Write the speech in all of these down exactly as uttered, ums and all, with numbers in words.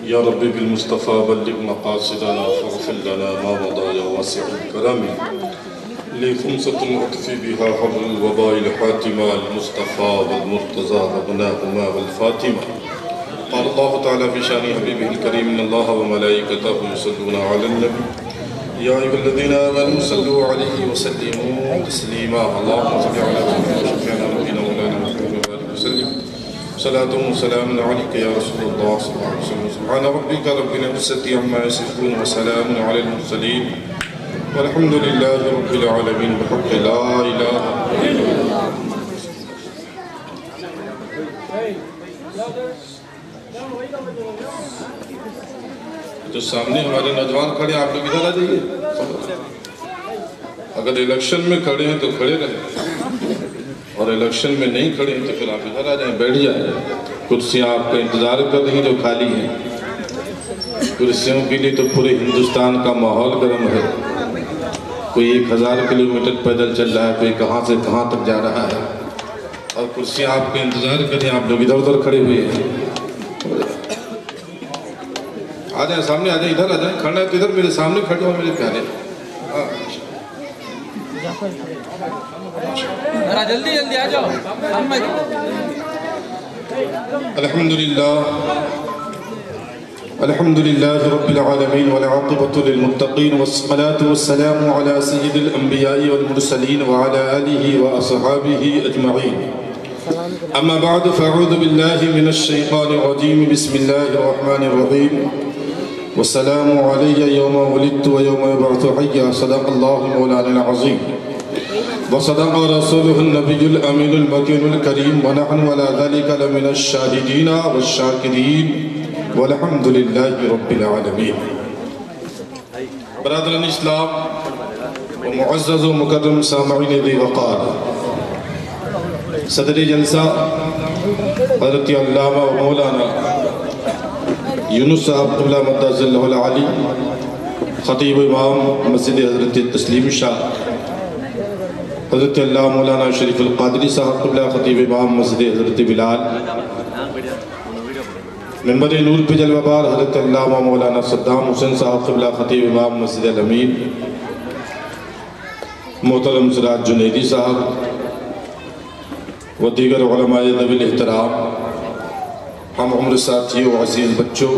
یا رب بالمصطفى بلغ مقاصدنا فاغفر لنا ما مضى يا واسع الكرم لخمسة أطفي بها حبل الوباء الحاتمة المصطفى والمرتضى وابناهما والفاطمة. قال الله تعالى في شان حبيبه الكريم إن الله وملائكته يصلون على النبي يا أيها الذين آمنوا صلوا عليه وسلموا تسليما. اللهم صل على سيدنا وشفيعنا نبينا مولانا محمد وآله وسلم. صلاة وسلام عليك يا رسول الله صلى الله عليه وسلم. سبحان ربك رب العزة عما يصفون وسلام على المرسلين والحمد لله رب العالمين بحق لا إله إلا الله. جو سامنے ہمارے نوجوان کھڑے ہیں آپ لوگ ادھر آ جائیے. اگر الیکشن میں کھڑے ہیں تو کھڑے رہیں اور الیکشن میں نہیں کھڑے ہیں تو پھر آپ ادھر آ جائیں, بیٹھ جائیں. کرسیاں آپ کا انتظار کر رہی ہیں جو خالی ہیں. کرسیوں کے لیے تو پورے ہندوستان کا ماحول گرم ہے. کوئی ایک ہزار کلومیٹر پیدل چل رہا ہے, کوئی کہاں سے کہاں تک جا رہا ہے, اور کرسیاں آپ کا انتظار کر رہی ہیں. آپ لوگ ادھر ادھر کھڑے ہوئے ہیں. آ جائیں سامنے آ جائیں, ادھر آ جائیں. کھڑنا ہے تو ادھر میرے سامنے کھڑے ہو میرے پیارے. جلدی جلدی آ جاؤ. الحمدللہ الحمدللہ رب العالمین والعاقبۃ للمتقین والصلاة والسلام علی سید الانبیاء والمرسلین وعلی آلہ واصحابہ اجمعین. اما بعد فاعوذ باللہ من الشیطان الرجیم. بسم اللہ الرحمن الرحیم. والسلام علی یوم ولدت ویوم یبعث حیا. صدق اللہ مولانا العظیم وصدق رسوله النبي الأمين المكين الكريم ونحن على ذلك لمن الشاهدين والشاكرين والحمد لله رب العالمين. برادران اسلام ومعزز ومکرم سامعین ذی وقار, صدر جلسہ حضرت علامہ و مولانا یونس صاحب قبلہ مدہ ذلہ العالی, خطیب امام مسجد حضرت تسلیم شاہ, حضرت اللہ مولانا شریف القادری صاحب قبلہ خطیب امام مسجد حضرت بلال, ممبر نور پہ جلوہ بار حضرت اللہ مولانا صدام حسین صاحب قبلہ خطیب امام مسجد الامین, محترم سراج جنیدی صاحب و دیگر علماء ذوی الاحترام, ہم عمر ساتھیوں عزیز بچوں,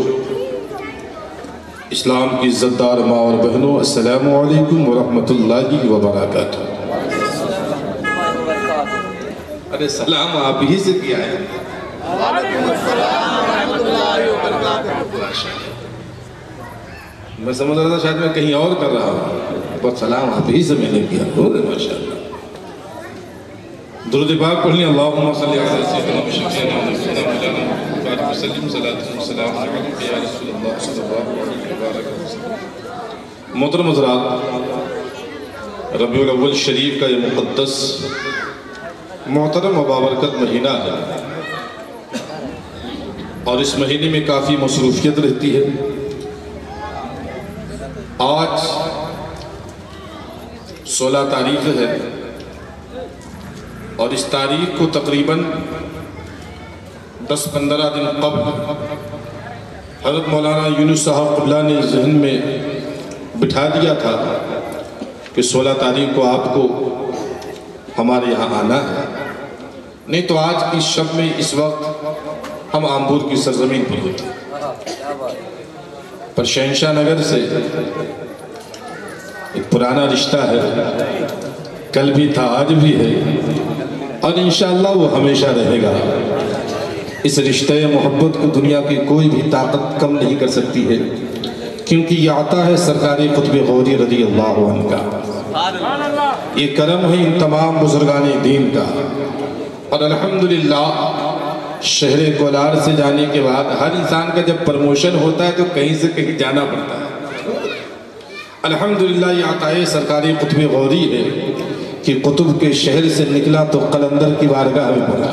اسلام کی عزت دار ماں اور بہنوں, السلام علیکم ورحمۃ اللہ وبرکاتہ. ارے سلام آپ ہی سے کیا ہے. وعلیکم السلام ورحمۃ اللہ وبرکاتہ. میں سمجھ رہا تھا شاید میں کہیں اور کر رہا ہوں, بس سلام آپ ہی سے میں نے کیا. ماشاءاللہ. درود پاک پڑھ لیں. اللہم صلی علی سیدنا و شفیعنا و نبینا مولانا بارک وسلم صلاۃ و سلام علیک یا رسول اللہ صلی اللہ علیہ وسلم. محترم حضرات, ربیع الاول شریف کا یہ مقدس محترم و بابرکت مہینہ ہے, اور اس مہینے میں کافی مصروفیت رہتی ہے. آج سولہ تاریخ ہے, اور اس تاریخ کو تقریباً دس پندرہ دن قبل حضرت مولانا یونس صاحب قبلہ نے ذہن میں بٹھا دیا تھا کہ سولہ تاریخ کو آپ کو ہمارے یہاں آنا ہے. نہیں تو آج کی شب میں اس وقت ہم آمبور کی سرزمین پر ہوتے, پر شہنشاہ نگر سے ایک پرانا رشتہ ہے, کل بھی تھا آج بھی ہے, اور انشاءاللہ وہ ہمیشہ رہے گا. اس رشتہ محبت کو دنیا کی کوئی بھی طاقت کم نہیں کر سکتی ہے, کیونکہ یہ عطا ہے سرکار قطب غوری رضی اللہ عنہ کا. یہ کرم ہے ان تمام بزرگان دین کا. اور الحمدللہ شہر کولار سے جانے کے بعد ہر انسان کا جب پرموشن ہوتا ہے تو کہیں سے کہیں جانا پڑتا ہے. الحمدللہ یہ عطا سرکار قطب غوری ہے کہ قطب کے شہر سے نکلا تو قلندر کی بارگاہ میں پہنچا.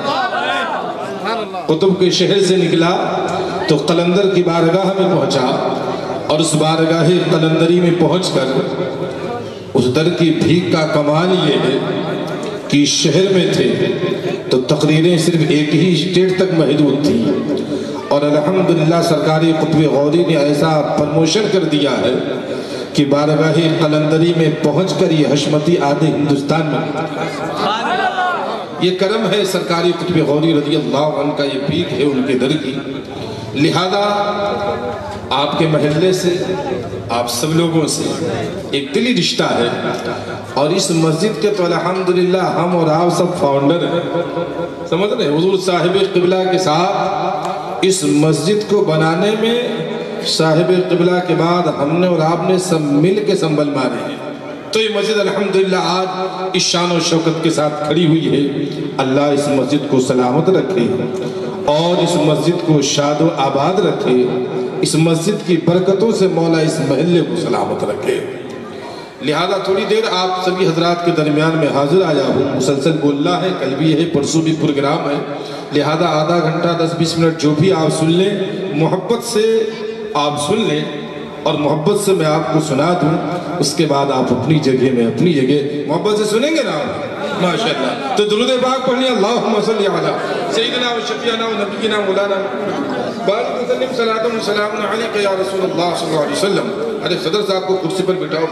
قطب کے شہر سے نکلا تو قلندر کی بارگاہ میں پہنچا, اور اس بارگاہ قلندری میں پہنچ کر اس در کی بھیک کا کمال یہ ہے کہ شہر میں تھے تو تقریریں صرف ایک ہی اسٹیٹ تک محدود تھی, اور الحمدللہ سرکاری قطب غوری نے ایسا پرموشن کر دیا ہے کہ بارگاہ قلندری میں پہنچ کر یہ حشمتی آدھے ہندوستان میں یہ کرم ہے سرکاری قطب غوری رضی اللہ عنہ کا، یہ پیک ہے ان کے در کی۔ لہذا آپ کے محلے سے، آپ سب لوگوں سے ایک دلی رشتہ ہے، اور اس مسجد کے تو الحمدللہ ہم اور آپ سب فاؤنڈر ہیں، سمجھ رہے ہیں؟ حضور صاحب قبلہ کے ساتھ اس مسجد کو بنانے میں صاحب قبلہ کے بعد ہم نے اور آپ نے سب مل کے سنبھل مارے ہیں، تو یہ مسجد الحمدللہ آج اس شان و شوکت کے ساتھ کھڑی ہوئی ہے۔ اللہ اس مسجد کو سلامت رکھے اور اس مسجد کو شاد و آباد رکھے، اس مسجد کی برکتوں سے مولا اس محلے کو سلامت رکھے۔ لہذا تھوڑی دیر آپ سبھی حضرات کے درمیان میں حاضر آیا ہوں، مسلسل بولنا ہے، کل بھی ہے، پرسوں بھی پروگرام ہے، لہذا آدھا گھنٹہ دس بیس منٹ جو بھی آپ سن لیں، محبت سے آپ سن لیں اور محبت سے میں آپ کو سنا دوں، اس کے بعد آپ اپنی جگہ میں اپنی جگہ محبت سے سنیں گے نا ماشاءاللہ۔ تو درود پاک پڑھنی، اللہم صلی علی سیدنا و شفیعنا و نبینا مولانا بارک وسلم صلاۃ و سلام علیک یا رسول اللہ صلی اللہ علیہ وسلم۔ ارے صدر صاحب کو کرسی پر بٹھاؤ،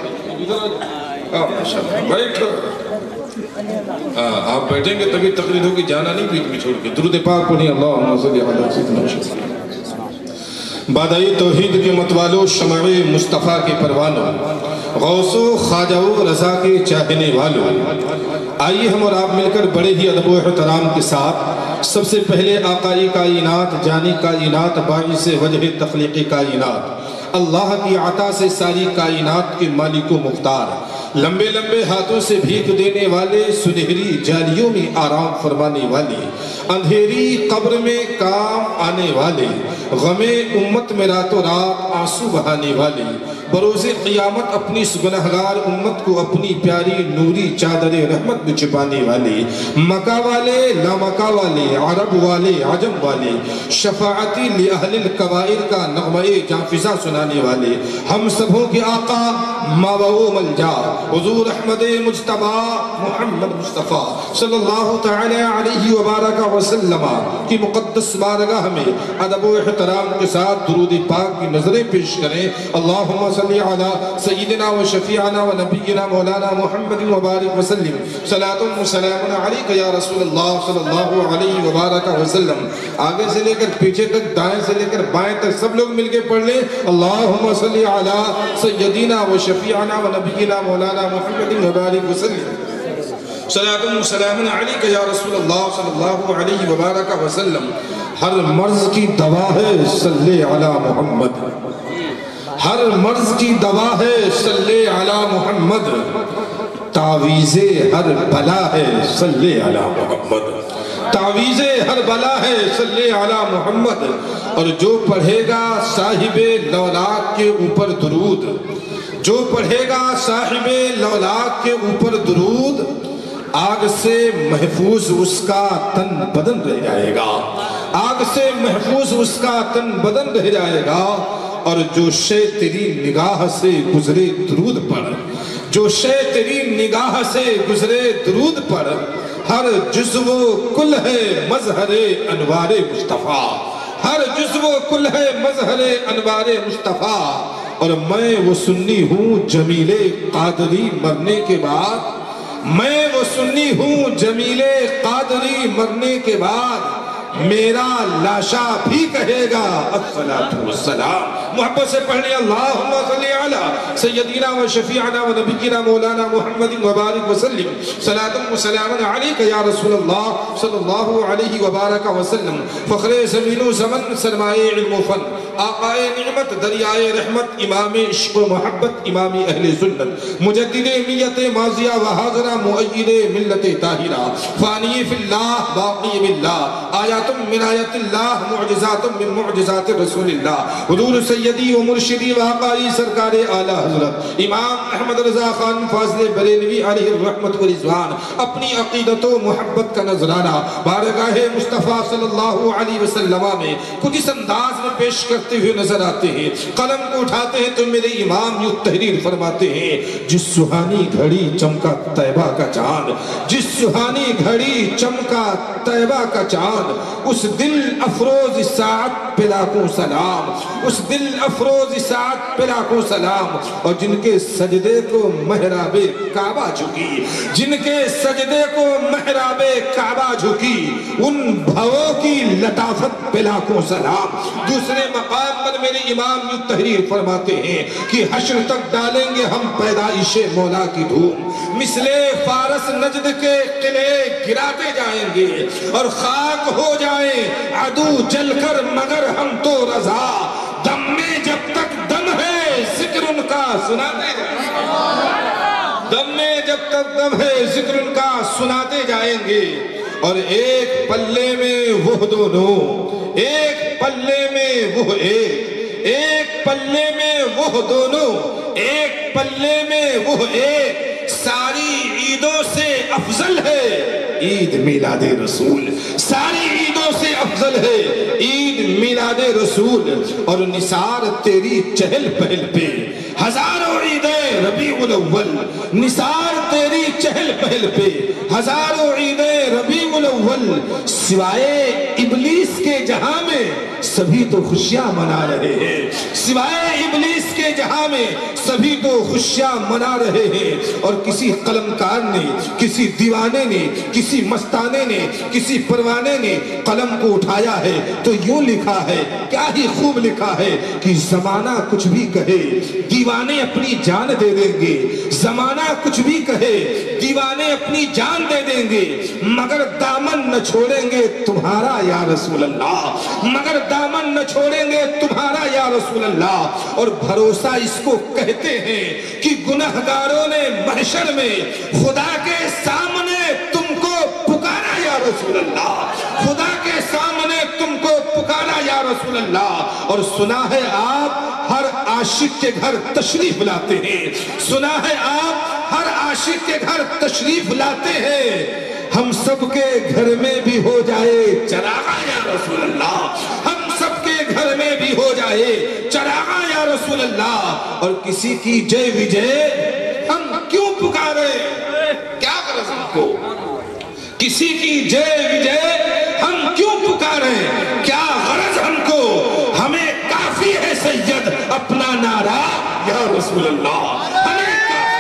بیٹھو، آپ بیٹھیں گے تبھی تقریر ہوگی، جانا نہیں بیچ میں چھوڑ کے۔ درود پاک پڑھنی، اللہم صلی علی سیدنا و شفیعنا۔ بادائی توحید کے متوالو، شمع مصطفیٰ کے پروانوں، غوث و خواجہ و رضا کے چاہنے والوں، آئیے ہم اور آپ مل کر بڑے ہی ادب و احترام کے ساتھ سب سے پہلے آقائی کائنات، جانی کائنات، باعث وجہ تخلیق کائنات، اللہ کی عطا سے ساری کائنات کے مالک و مختار، لمبے لمبے ہاتھوں سے بھیک دینے والے، سنہری جالیوں میں آرام فرمانے والے، اندھیری قبر میں کام آنے والے، غم امت میں رات و رات آنسو بہانے والے، بروز قیامت اپنی اس گنہگار امت کو اپنی پیاری نوری چادر رحمت میں چھپانے والے، مکہ والے لامکہ والے، عرب والے عجم والے، شفاعتی لأہل الکبائر کا نغمہ جانفزہ سنانے والے، ہم سبوں کے آقا ماوہ و ملجا حضور احمد مجتبہ محمد مصطفیٰ صلی اللہ تعالی علیہ وبارک وسلم کی مقدس بارگاہ میں ادب و احترام کے ساتھ درود پاک کی نظریں پیش کریں۔ اللہم صلی علی سیدنا و شفیعنا و نبینا مولانا محمد وبارک وسلم، صلاۃ و سلام علیک یا رسول اللہ صلی اللہ علیہ وبارک وسلم۔ آگے سے لے کر پیچھے تک، دائیں سے لے کر بائیں تک سب لوگ مل کے پڑھ لیں، اللہم صلی علی سیدنا و شفیعنا و نبینا مولانا محمد وبارک وسلم، صلاۃ و سلام علیک یا رسول اللہ صلی اللہ علیہ وبارک وسلم۔ ہر مرض کی دوا ہے صلی علی محمد، ہر مرض کی دوا ہے صلی علی محمد، تعویذ ہر بلا ہے صلی علی محمد، تعویذ ہر بلا ہے صلی علی محمد۔ اور جو پڑھے گا صاحب لولاک کے اوپر درود، جو پڑھے گا صاحب لولاک کے اوپر درود، آگ سے محفوظ اس کا تن بدن رہ جائے گا، آگ سے محفوظ اس کا تن بدن رہ جائے گا۔ اور جو شے تیری نگاہ سے گزرے درود پر، جو شے تیری نگاہ سے گزرے درود پر، ہر جزو کل ہے مظہر انوار مصطفیٰ، ہر جزو کل ہے مظہر انوار مصطفیٰ۔ اور میں وہ سنی ہوں جمیل قادری مرنے کے بعد، میں وہ سنی ہوں جمیل قادری مرنے کے بعد، میرا لاشا بھی کہے گا الصلاۃ والسلام۔ محبت سے پڑھنے، اللہم صلی علی سیدنا و شفیعنا و نبینا مولانا محمد وبارک وسلم، صلاۃ و سلام علیک یا رسول اللہ صلی اللہ علیہ وبارک وسلم۔ فخر زمین و زمن، سرمائے علم و فن، آقائے نعمت، دریائے رحمت، امام عشق و محبت، امام اہل سنت، مجدد امیت ماضیہ و حاضرہ، مؤید ملت طاہرہ، فانی فی اللہ باقی باللہ، آیات من آیات اللہ، معجزات من معجزات رسول اللہ، حضور سیدی و مرشدی و آقائی سرکار اعلیٰ حضرت امام احمد رضا خان فاضل بریلوی علیہ الرحمت و رضوان اپنی عقیدت و محبت کا نذرانہ بارگاہ مصطفیٰ صلی اللہ علیہ وسلم میں کچھ اس انداز میں پیش کرتے ہوئے نظر آتے ہیں. قلم کو اٹھاتے ہیں تو میرے امام یوں تحریر فرماتے ہیں: جس سہانی گھڑی چمکا طیبہ کا چاند، جس سہانی گھڑی چمکا طیبہ کا چاند، اس دل افروز ساعت پہ لاکھوں سلام، اس دل افروز ساعت پہ لاکھوں سلام. اور جن کے سجدے کو محراب کعبہ جھکی، جن کے سجدے کو محراب کعبہ جھکی، ان بھووں کی لطافت پہ لاکھوں سلام. دوسرے مقام پر میرے امام یوں تحریر فرماتے ہیں کہ حشر تک ڈالیں گے ہم پیدائش مولا کی دھوم، مثل فارس نجد کے قلعے گراتے جائیں گے اور خاک ہو جائیں عدو جل کر مگر ہم تو رضا. دم میں جب تک دم ہے ذکر ان کا سناتے جائیں، دم میں جب تک دم ہے ذکر ان کا سناتے جائیں گے. اور ایک پلے میں وہ دونوں، ایک پلے میں وہ ایک، ایک پلے میں وہ دونوں، ایک پلے میں وہ ایک، ساری عیدوں سے افضل ہے عید میلاد رسول، ساری عیدوں سے افضل ہے عید میلاد رسول. اور نثار تیری چہل پہل پہ ہزاروں عیدیں ربیع الاول، نثار تیری چہل پہل پہ ہزاروں عیدیں ربیع الاول. سوائے ابلیس کے جہاں میں سبھی تو خوشیاں منا رہے ہیں، سوائے ابلیس کے جہاں میں سبھی تو خوشیاں منا رہے ہیں. اور کسی قلمکار نے، کسی دیوانے نے، کسی مستانے نے، کسی پروانے نے قلم کو اٹھایا ہے تو یوں لکھا ہے، کیا ہی خوب لکھا ہے کہ زمانہ کچھ بھی کہے دیوانے اپنی جان دے دیں گے، زمانہ کچھ بھی کہے دیوانے اپنی جان دے دیں گے، مگر دامن نہ چھوڑیں گے تمہارا یا رسول اللہ، مگر دامن نہ چھوڑیں گے تمہارا یا رسول اللہ. اور بھروسہ اس کو کہتے ہیں کہ گنہگاروں نے محشر میں خدا کے سامنے تم کو پکارا یا رسول اللہ، خدا کے سامنے تم کو پکارا یا رسول اللہ. اور سنا ہے آپ ہر عاشق کے گھر تشریف لاتے ہیں، سنا ہے آپ ہر عاشق کے گھر تشریف لاتے ہیں. ہم سب کے گھر میں بھی ہو جائے چراغا یا رسول اللہ، ہم سب کے گھر میں بھی ہو جائے چراغا یا رسول اللہ. اور کسی کی جے وجے ہم کیوں پکارے، کیا غرض ہم کو، کسی کی جے وجے ہم کیوں پکارے، کیا غرض ہم کو، ہمیں کافی ہے سید اپنا نعرہ یا رسول اللہ. ہمیں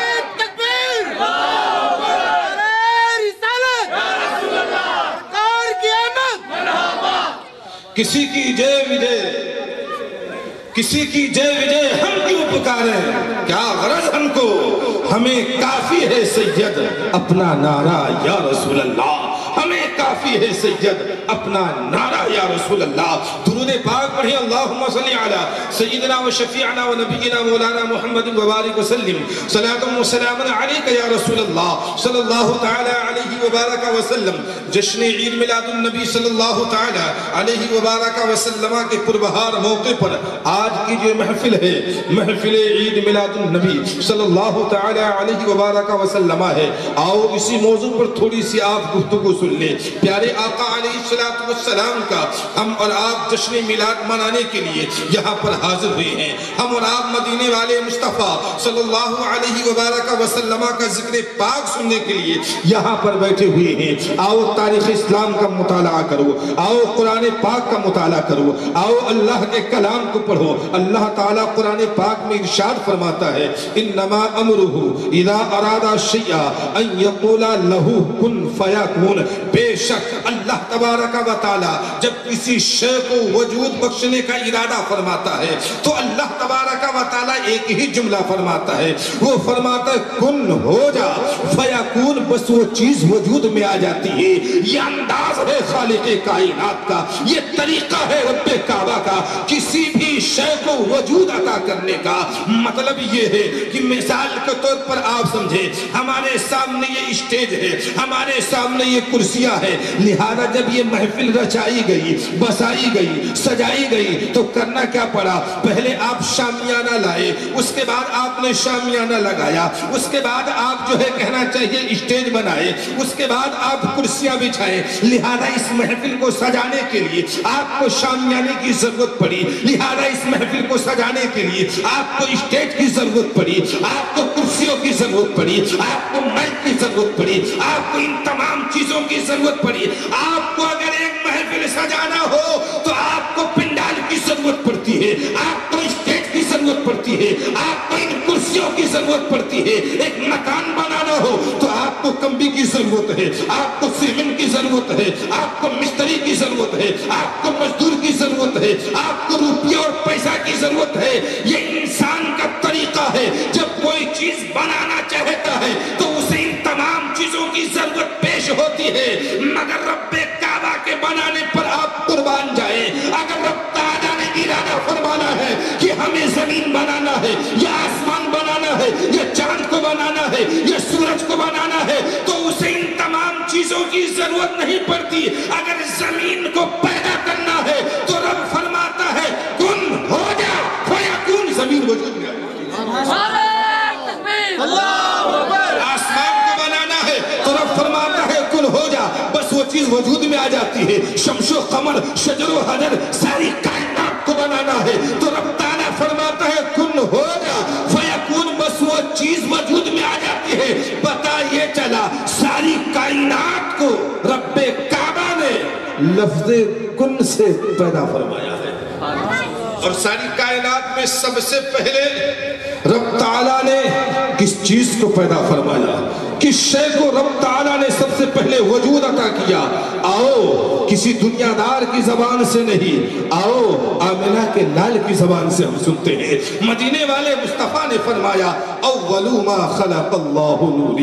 کسی کی جے وجے، کسی کی جے وجے ہم کیوں پکارے، کیا غرض ہم کو، ہمیں کافی ہے سید اپنا نعرہ یا رسول اللہ، ہمیں کافی ہے سید اپنا نعرہ یا رسول اللہ. درود پاک پڑھیں اللہم صلی علی سیدنا و شفیعنا و نبینا مولانا محمد و بارک وسلم. صلاة و سلام علیک یا رسول اللہ صلی اللہ تعالی علیہ وبارک وسلم. جشن عید میلاد النبی صلی اللہ تعالی علیہ وبارک وسلم کے پربہار موقع پر آج کی جو محفل ہے، محفل عید میلاد النبی صلی اللہ تعالی علیہ وبارک وسلم ہے. آؤ اسی موضوع پر تھوڑی سی آپ گفتگو سن لیں. پیارے آقا علیہ السلام کا ہم اور آپ جشن میلاد منانے کے لیے یہاں پر حاضر ہوئے ہیں. ہم اور آپ مدینے والے مصطفیٰ صلی اللہ علیہ وبارک وسلم کا ذکر پاک سننے کے لیے یہاں پر بیٹھے ہوئے ہیں. آؤ تاریخ اسلام کا مطالعہ کرو، آؤ قرآن پاک کا مطالعہ کرو، آؤ اللہ کے کلام کو پڑھو. اللہ تعالیٰ قرآن پاک میں ارشاد فرماتا ہے انما امرہ اذا اراد شیئا ان یقول لہ کن فیکون. بے شک اللہ تبارک و تعالیٰ جب کسی شے کو وجود بخشنے کا ارادہ فرماتا ہے تو اللہ تبارک و تعالیٰ ایک ہی جملہ فرماتا ہے، وہ فرماتا ہے کن ہو جا فیکون، بس وہ چیز وجود میں آ جاتی ہے. یہ انداز ہے خالق کائنات کا، یہ طریقہ ہے رب کعبہ کا کسی بھی شے کو وجود عطا کرنے کا. مطلب یہ ہے کہ مثال کے طور پر آپ سمجھیں ہمارے سامنے یہ اسٹیج ہے، ہمارے سامنے یہ کرسیاں ہے، لہذا جب یہ محفل رچائی گئی، بسائی گئی، سجائی گئی تو کرنا کیا پڑا؟ پہلے آپ شامیانہ لائے، اس کے بعد آپ نے شامیانہ لگایا، اس کے بعد آپ جو ہے کہنا چاہیے اسٹیج بنائے، اس کے بعد آپ کرسیاں بچھائے۔ لہذا اس محفل کو سجانے کے لیے آپ کو شامیانے کی ضرورت پڑی، لہذا اس محفل کو سجانے کے لیے آپ کو اسٹیج کی ضرورت پڑی، آپ کو کرسیوں کی ضرورت پڑی، آپ کو مائک کی ضرورت پڑی، آپ کو ان تمام چیزوں کی ضرورت پڑی۔ آپ کو اگر ایک محفل سجانا ہو تو آپ کو پنڈال کی ضرورت پڑتی ہے، آپ کو اسٹیج کی ضرورت پڑتی ہے، آپ کو ان کرسیوں کی ضرورت پڑتی ہے۔ ایک مکان بنانا ہو تو آپ کو کمبی کی ضرورت ہے، آپ کو سیمنٹ کی ضرورت ہے، آپ کو مستری کی ضرورت ہے، آپ کو مزدور کی ضرورت ہے، آپ کو روپیہ اور پیسہ کی ضرورت ہے۔ یہ انسان کا طریقہ ہے، جب کوئی چیز بنانا چاہتا ہے تو اسے ان تمام چیزوں کی ضرورت پیش ہوتی ہے، مگر رب کعبہ کے بنانے پر آپ قربان جائیں۔ اگر رب تعالیٰ نے ارادہ فرمانا ہے کہ ہمیں زمین بنانا ہے یا آسمان بنانا ہے یا چاند کو بنانا ہے یا سورج کو بنانا ہے تو اسے ان تمام چیزوں کی ضرورت نہیں پڑتی۔ اگر زمین کو پیدا کرنا ہے تو رب فرماتا ہے کن ہو جا فیکون، زمین وجود میں آئی۔ آسمان کو بنانا ہے تو رب فرماتا ہے کن ہو جا، بس وہ چیز وجود میں آ جاتی ہے۔ شمس و قمر، شجر و حجر، ساری کائنات کو بنانا ہے تو رب تعالیٰ فرماتا ہے کن ہو جا فیکون، بس وہ چیز وجود میں آ جاتی ہے۔ پتہ یہ چلا ساری کائنات کو رب کعبہ نے لفظ کن سے پیدا فرمایا ہے، اور ساری کائنات میں سب سے پہلے رب تعالیٰ نے کس چیز کو پیدا فرمایا، کس شے کو رب تعالیٰ نے سب سے پہلے وجود عطا کیا؟ آؤ کسی دنیا دار کی زبان سے نہیں، آؤ آمنہ کے لال کی زبان سے ہم سنتے ہیں۔ مدینے والے مصطفیٰ نے فرمایا اول ما خلق اللہ نوری،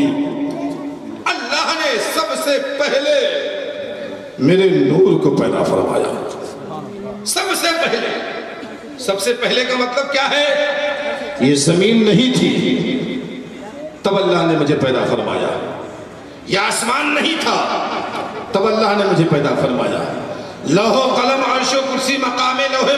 اللہ نے سب سے پہلے میرے نور کو پیدا فرمایا، سب سے پہلے۔ سب سے پہلے کا مطلب کیا ہے؟ یہ زمین نہیں تھی تب اللہ نے مجھے پیدا فرمایا، یہ آسمان نہیں تھا تب اللہ نے مجھے پیدا فرمایا، لوح و قلم، عرش و کرسی، مقام لوح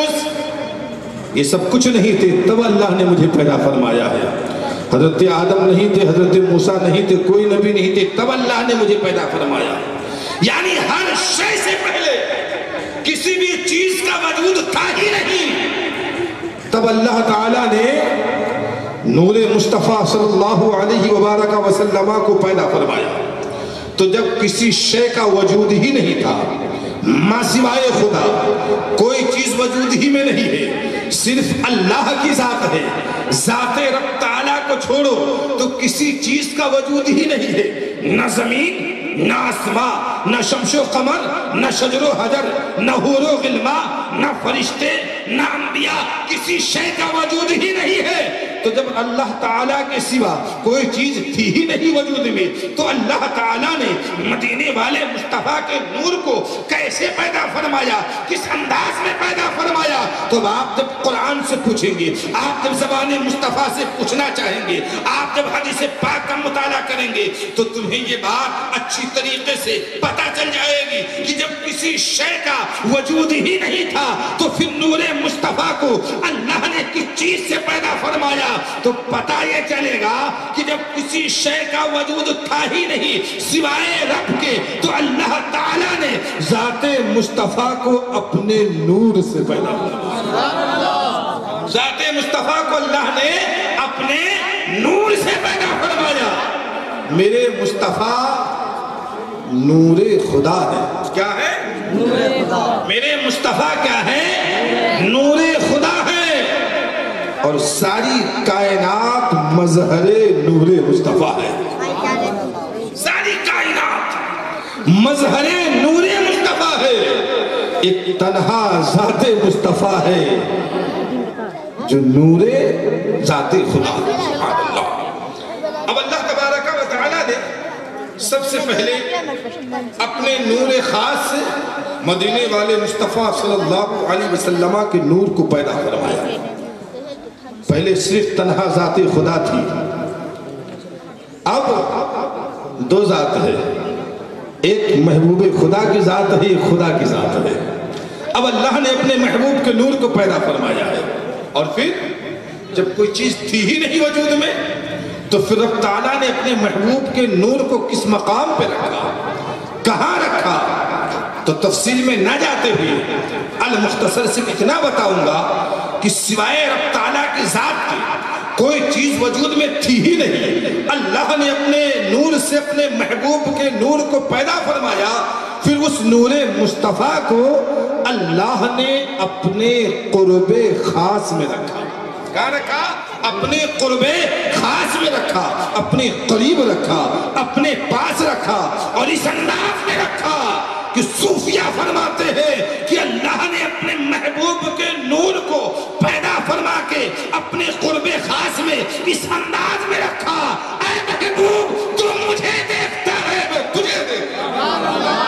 محفوظ، یہ سب کچھ نہیں تھے تب اللہ نے مجھے پیدا فرمایا ہے۔ حضرت آدم نہیں تھے، حضرت موسیٰ نہیں تھے، کوئی نبی نہیں تھے، تب اللہ نے مجھے پیدا فرمایا۔ یعنی ہر شے سے پہلے کسی بھی چیز کا وجود تھا ہی نہیں، تب اللہ تعالیٰ نے نور مصطفیٰ صلی اللہ علیہ وبارک وسلم کو پیدا فرمایا۔ تو جب کسی شے کا وجود ہی نہیں تھا، ما سوائے خدا کوئی چیز وجود ہی میں نہیں ہے، صرف اللہ کی ذات ہے، ذات رب تعالیٰ کو چھوڑو تو کسی چیز کا وجود ہی نہیں ہے، نہ زمین، نہ آسمان، نہ شمس و قمر، نہ شجر و حجر، نہ حور و غلما، نہ فرشتے، نہ انبیاء، کسی شے کا وجود ہی نہیں ہے۔ تو جب اللہ تعالیٰ کے سوا کوئی چیز تھی ہی نہیں وجود میں تو اللہ تعالیٰ نے مدینے والے مصطفیٰ کے نور کو کیسے پیدا فرمایا، کس انداز میں پیدا فرمایا؟ تو آپ جب قرآن سے پوچھیں گے، آپ جب زبان مصطفیٰ سے پوچھنا چاہیں گے، آپ جب حدیث پاک کا مطالعہ کریں گے تو تمہیں یہ بات اچھی طریقے سے پتہ چل جائے گی کہ جب کسی شے کا وجود ہی نہیں تھا تو پھر نور مصطفیٰ کو اللہ نے کس چیز سے پیدا فرمایا، تو پتہ یہ چلے گا کہ جب کسی شے کا وجود تھا ہی نہیں سوائے رب کے تو اللہ تعالیٰ نے ذات مصطفیٰ کو اپنے نور سے پیدا فرمایا، ذات مصطفیٰ کو اللہ نے اپنے نور سے پیدا فرمایا۔ میرے مصطفیٰ نور خدا ہے، کیا ہے؟ نور خدا۔ میرے مصطفیٰ کیا ہے؟ نور خدا ہے، اور ساری کائنات مظہر نور مصطفیٰ ہے، ساری کائنات مظہر نور مصطفیٰ ہے۔ ایک تنہا ذات مصطفیٰ ہے جو نور ذات خدا ہے، سبحان اللہ۔ اب اللہ تبارک و تعالیٰ نے سب سے پہلے اپنے نور خاص سے مدینے والے مصطفیٰ صلی اللہ علیہ وسلم کے نور کو پیدا فرمایا۔ پہلے صرف تنہا ذات خدا تھی، اب دو ذات ہے، ایک محبوب خدا کی ذات ہے، ایک خدا کی ذات ہے۔ اب اللہ نے اپنے محبوب کے نور کو پیدا فرمایا ہے، اور پھر جب کوئی چیز تھی ہی نہیں وجود میں تو پھر رب تعالیٰ نے اپنے محبوب کے نور کو کس مقام پہ رکھا، کہاں رکھا، تو تفصیل میں نہ جاتے ہوئے المختصر سے اتنا بتاؤں گا کہ سوائے رب تعالیٰ کی ذات کی کوئی چیز وجود میں تھی ہی نہیں۔ اللہ نے اپنے نور سے اپنے محبوب کے نور کو پیدا فرمایا، پھر اس نور مصطفیٰ کو اللہ نے اپنے قرب خاص میں رکھا۔ کہاں رکھا؟ اپنے قرب خاص میں رکھا، اپنے قریب رکھا، اپنے پاس رکھا، اور اس انداز میں رکھا کہ صوفیہ فرماتے ہیں کہ اللہ نے اپنے محبوب کے نور کو پیدا فرما کے اپنے قرب خاص میں اس انداز میں رکھا، اے محبوب تو مجھے دیکھتا ہے میں تجھے دیکھتا ہوں۔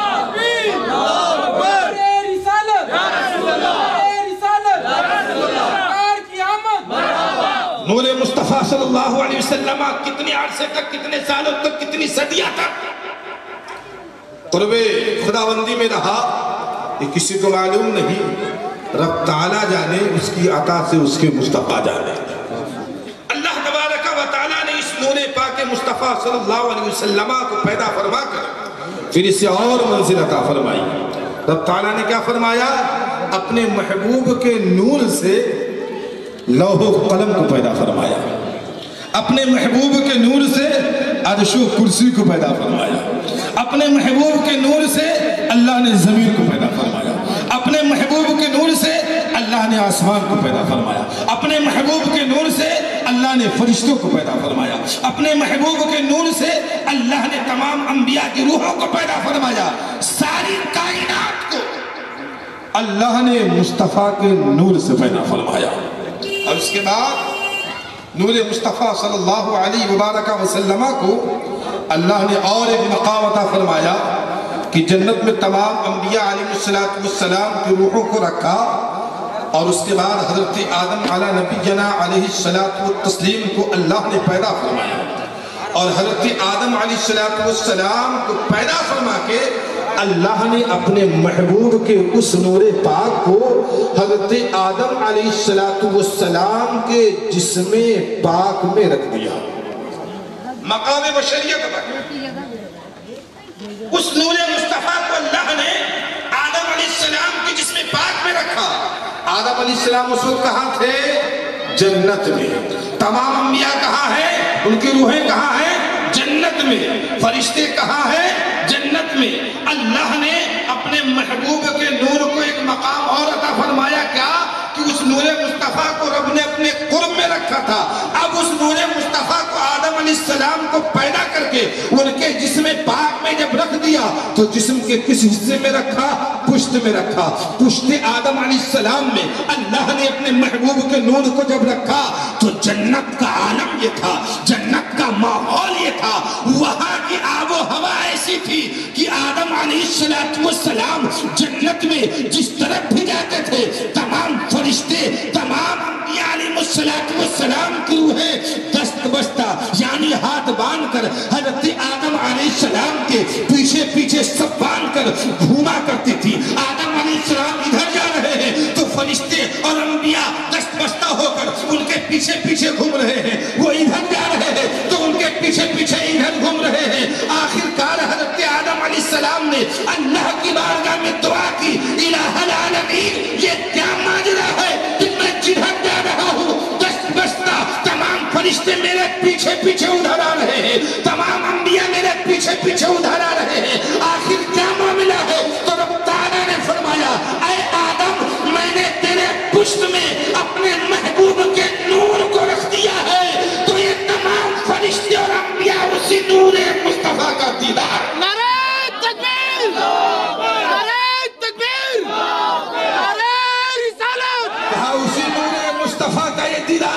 نور مصطفیٰ صلی اللہ علیہ وسلم کتنے عرصے تک، کتنے سالوں تک، کتنی صدیہ تک قرب خداوندی میں رہا، یہ کسی کو معلوم نہیں، رب تعالیٰ جانے، اس کی عطا سے اس کے مصطفیٰ جانے۔ اللہ تبارک و تعالیٰ نے اس نور پاک مصطفیٰ صلی اللہ علیہ وسلم کو پیدا فرما کر پھر اسے اور منزل عطا فرمائی۔ رب تعالیٰ نے کیا فرمایا؟ اپنے محبوب کے نور سے لوح و قلم کو پیدا فرمایا، اپنے محبوب کے نور سے عرش و کرسی کو پیدا فرمایا، اپنے محبوب کے نور سے اللہ نے زمین کو پیدا فرمایا، اپنے محبوب کے نور سے اللہ نے آسمان کو پیدا فرمایا، اپنے محبوب کے نور سے اللہ نے فرشتوں کو پیدا فرمایا، اپنے محبوب کے نور سے اللہ نے تمام انبیاء کی روحوں کو پیدا فرمایا۔ ساری کائنات کو اللہ نے مصطفیٰ کے نور سے پیدا فرمایا، اور اس کے بعد نور مصطفیٰ صلی اللہ علیہ وبارک وسلم کو اللہ نے اور ایک مقام عطا فرمایا کہ جنت میں تمام انبیاء علیہ السلام کی روحوں کو رکھا، اور اس کے بعد حضرت آدم علی نبینا علیہ السلام کو اللہ نے پیدا فرمایا، اور حضرت آدم علیہ السلام کو پیدا فرما کے اللہ نے اپنے محبوب کے اس نور پاک کو حضرت آدم علیہ السلام کے جسم پاک میں رکھ دیا، مقام بشریت پر۔ اس نور مصطفیٰ کو اللہ نے آدم علیہ السلام کے جسم پاک میں رکھا۔ آدم علیہ السلام اس وقت کہاں تھے؟ جنت میں۔ تمام انبیاء کہاں ہیں؟ ان کی روحیں کہاں ہیں؟ جنت میں۔ فرشتے کہاں ہیں؟ جنت میں۔ اللہ نے اپنے محبوب کے نور کو ایک مقام اور عطا فرمایا، کیا کہ اس نور مصطفیٰ کو رب نے اپنے قرب میں رکھا تھا۔ اب اس نور مصطفیٰ کو آدم علیہ السلام کو پیدا کر کے ان کے جسم پاک میں جب رکھ دیا تو جسم کے کس حصے میں رکھا؟ پشت میں رکھا۔ پشت آدم علیہ السلام میں اللہ نے اپنے محبوب کے نور کو جب رکھا تو جنت کا عالم یہ تھا، جنت کا ماحول یہ تھا، وہاں کی آب و ہوا ایسی تھی کہ آدم علیہ السلام جنت میں جس طرف بھی جاتے تھے تمام فرشتے، تمام انبیاء علیہ السلام کی روحیں دست بستہ یعنی ہاتھ باندھ کر حضرت آدم علیہ السلام کے پیچھے پیچھے سب باندھ کر گھوما کرتی تھی۔ آدم علیہ السلام ادھر جا رہے ہیں تو فرشتے اور انبیاء دست بستہ ہو کر ان کے پیچھے پیچھے گھوم رہے ہیں، وہ ادھر جا رہے ہیں تو ان کے پیچھے پیچھے ادھر گھوم رہے ہیں۔ آخر کار حضرت آدم علیہ السلام نے اللہ کی بارگاہ میں دعا کی، الہ العالمین یہ کیا ماجرا ہے کہ میں جدھر جا رہا ہوں دست بستہ تمام فرشتے میرے پیچھے پیچھے ادھر آ رہے ہیں، تمام انبیاء میرے پیچھے پیچھے ادھر آ رہے ہیں، آخر کیا معاملہ ہے؟ تو رب تعالیٰ نے فرمایا، اے آدم میں نے تیرے پشت میں اپنے محبوب کے نور کو رکھ دیا ہے، تو یہ تمام فرشتے اور انبیاء اسی نور مصطفیٰ کا دیدار۔ نعرہ تکبیر! نعرہ تکبیر! نعرہ رسالت! کہا اسی نور مصطفیٰ کا یہ دیدار کرتے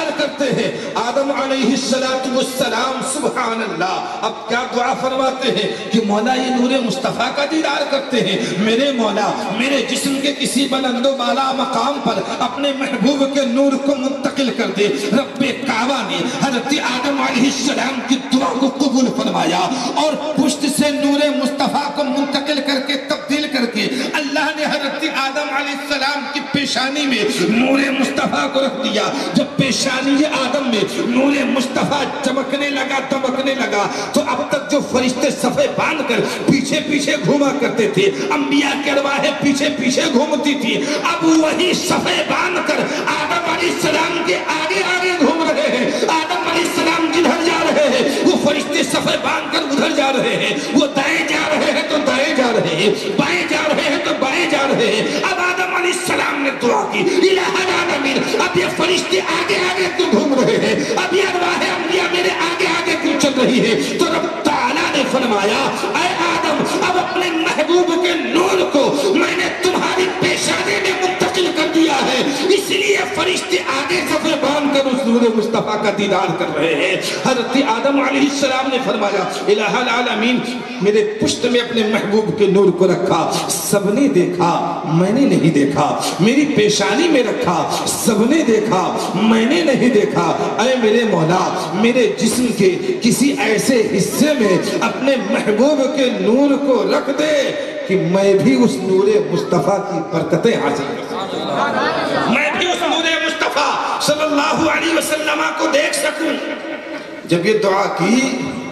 رہے ہیں آدم علیہ السلام سبحان اللہ اب کیا دعا فرماتے ہیں کہ مولا یہ نور مصطفیٰ کا دیدار کرتے ہیں، میرے مولا میرے جسم کے کسی بلند و بالا مقام پر اپنے محبوب کے نور کو منتقل کر دے۔ رب کعبہ نے حضرت آدم علیہ السلام کی دعا کو قبول فرمایا اور پشت سے نور مصطفیٰ کو منتقل کر کے تبدیل کر کے اللہ نے حضرت آدم علیہ السلام کی پیشانی میں نور مصطفیٰ کو رکھ دیا۔ جب پیشانی آدم میں نور مصطفیٰ چمکنے لگا دمکنے لگا تو اب تک جو فرشتے صفے باندھ کر پیچھے پیچھے گھوما کرتے تھے، انبیاء کی ارواحیں پیچھے پیچھے گھومتی تھی، اب وہی صفے باندھ کر آدم علیہ السلام کے آگے آگے گھوم رہے ہیں۔ آدم علیہ السلام جدھر جا رہے ہیں وہ فرشتے صفے باندھ کر ادھر جا رہے ہیں، وہ دائیں جا رہے ہیں تو دائیں جا رہے ہیں، بائیں جا رہے ہیں تو بائیں جا رہے ہیں۔ اب آدم علیہ السلام نے دعا کی الہ العالمین اب یہ فرشتے آگے آگے کیوں گھوم رہے ہیں، اب یہ ارواح انبیاء میرے آگے آگے کیوں چل رہی ہے؟ تو رب تعالیٰ نے فرمایا اے آدم اب اپنے محبوب کے نور کو میں نے تمہاری پیشانی میں منتقل کر دیا ہے، اس لیے فرشتے آگے صفے باندھ کر اس نور مصطفیٰ کا دیدار کر رہے ہیں۔ حضرت آدم علیہ السلام نے فرمایا الہ العالمین میرے پشت میں اپنے محبوب کے نور کو رکھا، سب نے دیکھا میں نے نہیں دیکھا، میری پیشانی میں رکھا سب نے دیکھا میں نے نہیں دیکھا، اے میرے مولا میرے جسم کے کسی ایسے حصے میں اپنے محبوب کے نور کو رکھ دے کہ میں بھی اس نور مصطفیٰ کی برکتیں حاصل کر سکوں، میں بھی اس نور مصطفیٰ صلی اللہ علیہ وسلم کو دیکھ سکوں۔ جب یہ دعا کی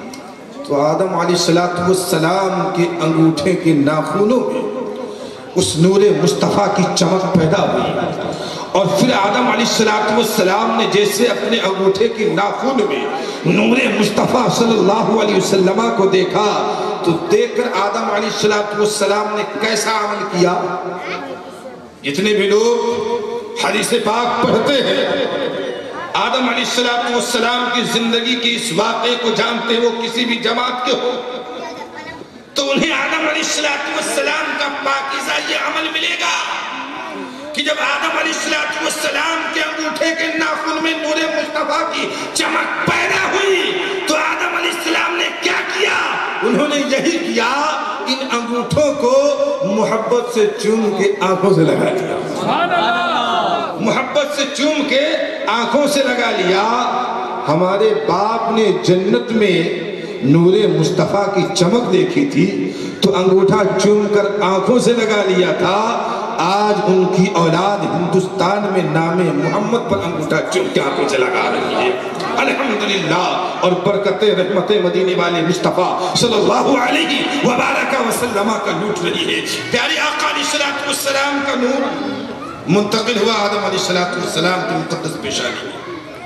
تو آدم علیہ السلام کے انگوٹھے کے ناخنوں میں اس نور مصطفیٰ کی چمک پیدا ہوئی اور پھر آدم علیہ السلام نے جیسے اپنے انگوٹھے کے ناخن میں نور مصطفیٰ صلی اللہ علیہ وسلم کو دیکھا تو دیکھ کر آدم علیہ السلام نے کیسا عمل کیا؟ جتنے بھی لوگ حدیث پاک پڑھتے ہیں آدم علیہ السلام کی زندگی کی اس واقعے کو جانتے ہیں، وہ کسی بھی جماعت کے ہو تو انہیں آدم علیہ السلام کا پاکیزہ یہ عمل ملے گا کہ جب آدم علیہ السلام کے انگوٹھے کے ناخن میں نور مصطفیٰ کی چمک پیدا ہوئی تو آدم علیہ السلام نے کیا کیا؟ انہوں نے یہی کیا، ان انگوٹھوں کو محبت سے چوم کے آنکھوں سے لگا لیا، محبت سے چوم کے آنکھوں سے لگا لیا۔ ہمارے باپ نے جنت میں نور مصطفیٰ کی چمک دیکھی تھی تو انگوٹھا چوم کر آنکھوں سے لگا لیا تھا، آج ان کی اولاد ہندوستان میں نام محمد پر انگوٹھا چوم کے آنکھوں سے لگا رہی ہے۔ الحمدللہ اور برکت رحمت مدینے والے مصطفیٰ صلی اللہ علیہ وبارک وسلم کا لوٹ رہی ہے۔ پیارے آقا علیہ السلام کا نور منتقل ہوا آدم علیہ السلام کی مقدس پیشانی میں۔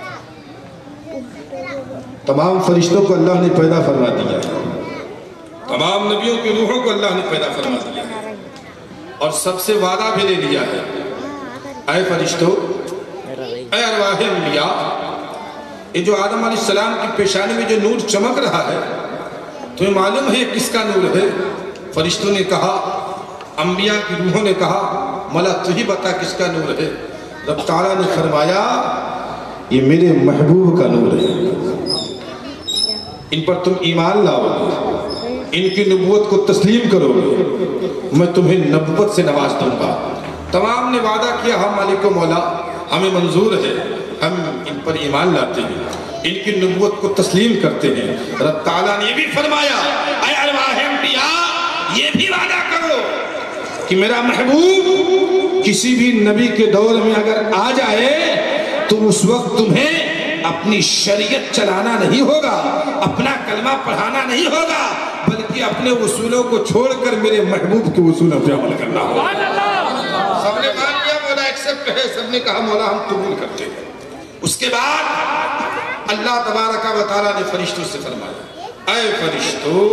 تمام فرشتوں کو اللہ نے پیدا فرما دیا ہے، تمام نبیوں کی روحوں کو اللہ نے پیدا فرما دیا ہے اور سب سے وعدہ بھی لے لیا ہے، اے فرشتوں اے ارواح انبیاء، یہ جو آدم علیہ السلام کی پیشانی میں جو نور چمک رہا ہے تمہیں معلوم ہے کس کا نور ہے؟ فرشتوں نے کہا، انبیاء کی روحوں نے کہا مولا تو ہی بتا کس کا نور ہے؟ رب تعالیٰ نے فرمایا یہ میرے محبوب کا نور ہے، ان پر تم ایمان لاؤ گے، ان کی نبوت کو تسلیم کرو گے، میں تمہیں نبوت سے نواز دوں گا۔ تمام نے وعدہ کیا ہم مالک و مولا ہمیں منظور ہے، ہم ان پر ایمان لاتے ہیں، ان کی نبوت کو تسلیم کرتے ہیں۔ رب تعالیٰ نے یہ بھی فرمایا اے ارواح انبیاء یہ بھی وعدہ کرو کہ میرا محبوب کسی بھی نبی کے دور میں اگر آ جائے تو اس وقت تمہیں اپنی شریعت چلانا نہیں ہوگا، اپنا کلمہ پڑھانا نہیں ہوگا، بلکہ اپنے اصولوں کو چھوڑ کر میرے محبوب کے اصولوں پہ عمل کرنا ہوگا۔ سب نے مان لیا مولا ایکسپٹ ہے، سب نے کہا مولا ہم قبول کرتے ہیں۔ اس کے بعد اللہ تبارک و تعالیٰ نے فرشتوں سے فرمایا اے فرشتوں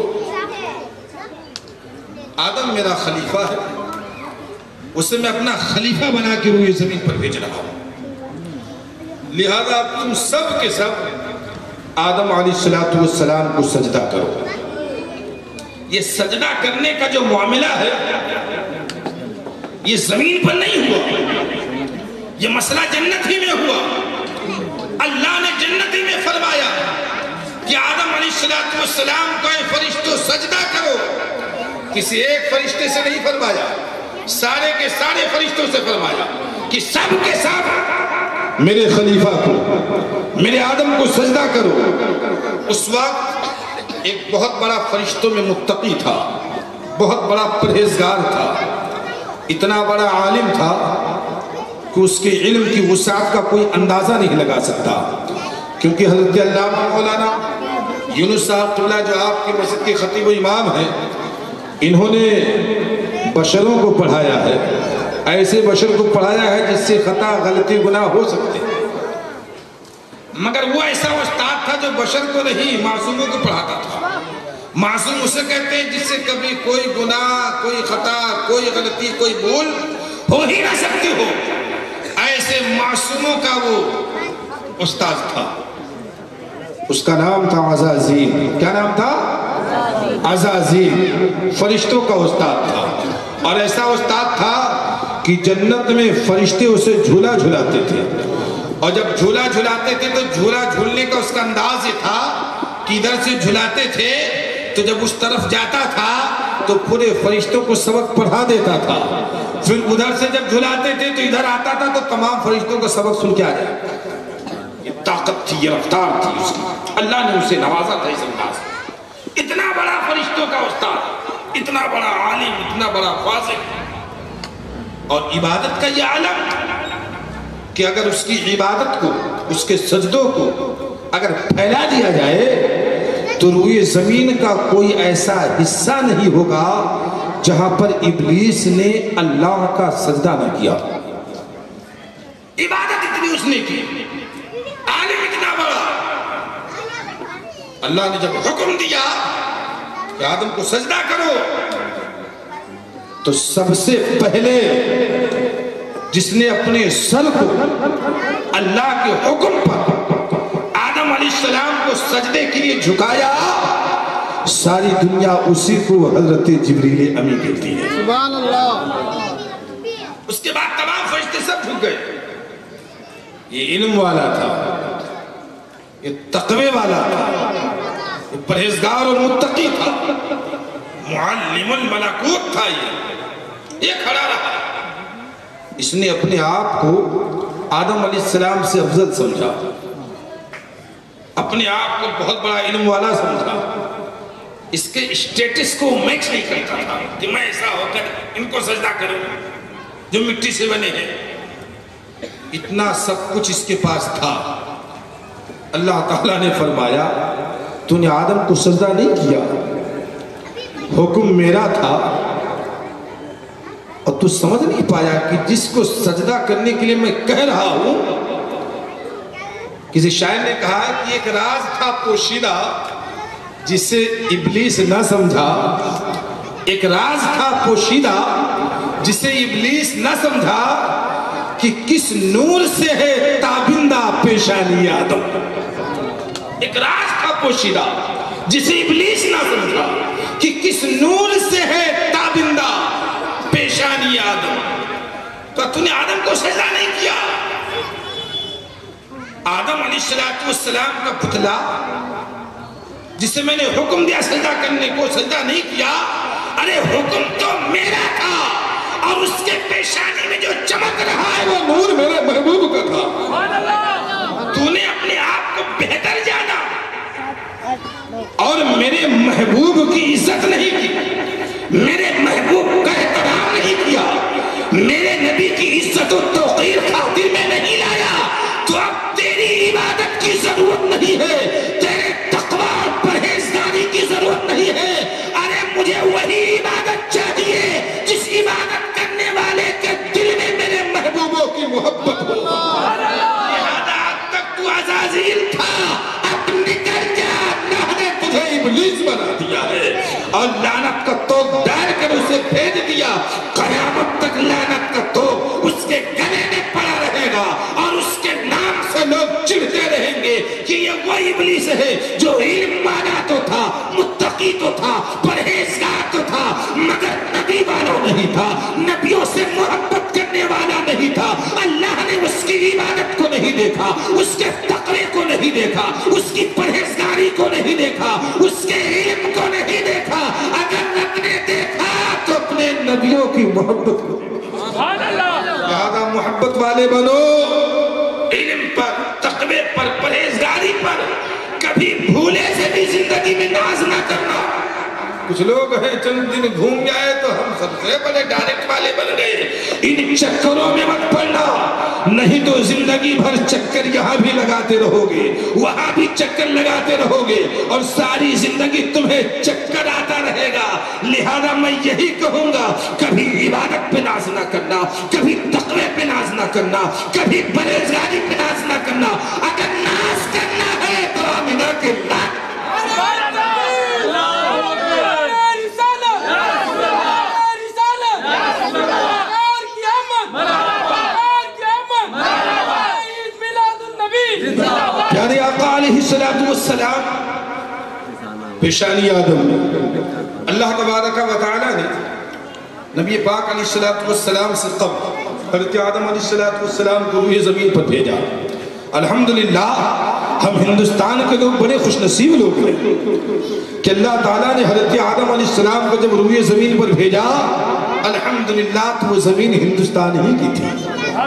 آدم میرا خلیفہ ہے، اسے میں اپنا خلیفہ بنا کے روئے زمین پر بھیج رہا ہوں، لہذا تم سب کے سب آدم علیہ السلام کو سجدہ کرو۔ یہ سجدہ کرنے کا جو معاملہ ہے یہ زمین پر نہیں ہوا، یہ مسئلہ جنت ہی میں ہوا۔ اللہ نے السلام کو اے فرشتوں سجدہ کرو، کسی ایک فرشتے سے نہیں فرمایا، سارے کے سارے فرشتوں سے فرمایا کہ سب کے سب میرے خلیفہ کو، میرے آدم کو سجدہ کرو۔ اس وقت ایک بہت بڑا فرشتوں میں متقی تھا، بہت بڑا پرہیزگار تھا، اتنا بڑا عالم تھا کہ اس کے علم کی وسعت کا کوئی اندازہ نہیں لگا سکتا، کیونکہ حضرت علامہ مولانا یونس صاحب قبلہ جو آپ کی مسجد کے خطیب و امام ہیں، انہوں نے بشروں کو پڑھایا ہے، ایسے بشر کو پڑھایا ہے جس سے خطا غلطی گناہ ہو سکتے، مگر وہ ایسا استاد تھا جو بشر کو نہیں معصوموں کو پڑھاتا تھا۔ معصوم اسے کہتے ہیں جس سے کبھی کوئی گناہ، کوئی خطا، کوئی غلطی، کوئی بھول ہو ہی نہ سکتی ہو، ایسے معصوموں کا وہ استاد تھا۔ اس کا نام تھا عزازیل۔ کیا نام تھا؟ عزازیل، فرشتوں کا استاد تھا، اور ایسا استاد تھا کہ جنت میں فرشتے اسے جھولا جھولاتے تھے، اور جب جھولا جھولاتے تھے تو جھولا جھولنے کا اس کا انداز یہ تھا کہ ادھر سے جھولاتے تھے تو جب اس طرف جاتا تھا تو پورے فرشتوں کو سبق پڑھا دیتا تھا، پھر ادھر سے جب جھولاتے تھے تو ادھر آتا تھا تو تمام فرشتوں کا سبق سن کے آ جائے۔ یہ طاقت تھی، یہ رفتار تھی اس کی، اللہ نے اسے نوازا تھا اس انداز۔ اتنا بڑا فرشتوں کا استاد، اتنا بڑا عالم، اتنا بڑا فاضل، اور عبادت کا یہ عالم کہ اگر اس کی عبادت کو، اس کے سجدوں کو اگر پھیلا دیا جائے تو روئے زمین کا کوئی ایسا حصہ نہیں ہوگا جہاں پر ابلیس نے اللہ کا سجدہ نہ کیا۔ عبادت اتنی اس نے کی، عالم اتنا بڑا، اللہ نے جب حکم دیا کہ آدم کو سجدہ کرو تو سب سے پہلے جس نے اپنے سر کو اللہ کے حکم پر آدم علیہ السلام کو سجدے کے لیے جھکایا، ساری دنیا اسی کو حضرت جبریل امی کہتی ہے۔ سبحان اللہ۔ اس کے بعد تمام فرشتے سب جھک گئے۔ یہ علم والا تھا، یہ تقوی والا تھا، یہ پرہیزگار اور متقی تھا، معلم الملکوت تھا، یہ یہ کھڑا رہا۔ اس نے اپنے آپ کو آدم علیہ السلام سے افضل سمجھا، اپنے آپ کو بہت بڑا علم والا سمجھا، اس کے اسٹیٹس کو میچ نہیں کرتا تھا کہ میں ایسا ہو کر ان کو سجدہ کروں جو مٹی سے بنے ہیں۔ اتنا سب کچھ اس کے پاس تھا، اللہ تعالیٰ نے فرمایا تو نے آدم کو سجدہ نہیں کیا، حکم میرا تھا، اور تو سمجھ نہیں پایا کہ جس کو سجدہ کرنے کے لیے میں کہہ رہا ہوں۔ کسی شاعر نے کہا کہ ایک راز تھا پوشیدہ جسے ابلیس نہ سمجھا، ایک راز تھا پوشیدہ جسے ابلیس نہ سمجھا کہ کس نور سے ہے تابندہ پیشانی آدم۔ ایک راز تھا پوشیدہ جسے ابلیس نہ سمجھا کہ کس نور سے ہے تابندہ پیشانی آدم۔ تو تو نے آدم کو سجدہ نہیں کیا۔ آدم علیہ السلام کا پتلا جسے میں نے حکم دیا سجدہ کرنے کو، سجدہ نہیں کیا۔ ارے حکم تو میرا تھا، اور اس کے پیشانی میں جو چمک رہا ہے وہ نور میرے محبوب کا تھا۔ تو نے اپنے آپ کو بہتر جانا اور میرے محبوب کی عزت نہیں کی، میرے محبوب کا احترام نہیں کیا، میرے نبی کی عزت و توقیر خاطر میں نہیں لایا، تو اب تیری عبادت کی ضرورت نہیں ہے، تیرے تقوی اور پرہیزگاری کی ضرورت نہیں ہے۔ ارے مجھے وہی عبادت چاہیے جس عبادت کرنے والے کے دل میں میرے محبوبوں کی محبت ہو۔ لہذا اب تک تو عزازیل تھا، اب نکل جا، اللہ نے تجھے ابلیس بنا دیا ہے، اور لعنت کا توق ڈال کر اسے بھیج دیا۔ قیامت تک لعنت کا توق اس کے گلے میں پڑا رہے گا، اور اس کے نام سے لوگ چڑھتے رہیں گے کہ یہ وہ ابلیس ہے جو علم والا تو تھا، متقی تو تھا، پرہیزگار تو تھا، مگر نبی والا نہیں تھا، نبیوں سے محبت کرنے والا نہیں تھا۔ اللہ نے اس کی عبادت کو نہیں دیکھا، اس کے تقوی کو نہیں دیکھا، اس کی پرہیزگاری داری کو نہیں دیکھا، اس کے علم کو نہیں دیکھا، اگر رب نے دیکھا تو اپنے نبیوں کی محبت کو دیکھا۔ لہذا محبت والے بنو، علم پر، تقوی پر، پرہیزگاری پر کبھی بھولے سے بھی زندگی میں ناز نہ کرنا۔ کچھ لوگ ہیں چند دن گھوم جائے تو ہم سب سے بڑے ڈائریکٹ والے بن گئے، ان چکروں میں مت پڑنا، نہیں تو زندگی بھر چکر یہاں بھی لگاتے رہو گے، وہاں بھی چکر لگاتے رہو گے، اور ساری زندگی تمہیں چکر آتا رہے گا۔ لہذا میں یہی کہوں گا، کبھی عبادت پہ ناز نہ کرنا، کبھی تقوی پہ ناز نہ کرنا، کبھی پرہیزگاری پہ ناز نہ کرنا۔ اگر ناز کرنا ہے تو آمنہ کے لات پیارے آقا علیہ السلام پیشانی آدم میں اللہ تبارک و تعالی نے نبی پاک علیہ السلام سے قبل حضرت آدم علیہ السلام کو روح زمین پر بھیجا۔ الحمدللہ ہم ہندوستان کے لوگ بڑے خوش نصیب لوگ ہیں کہ اللہ تعالیٰ نے حضرت آدم علیہ السلام کو جب روح زمین پر بھیجا، الحمدللہ تو وہ زمین ہندوستان ہی کی تھی۔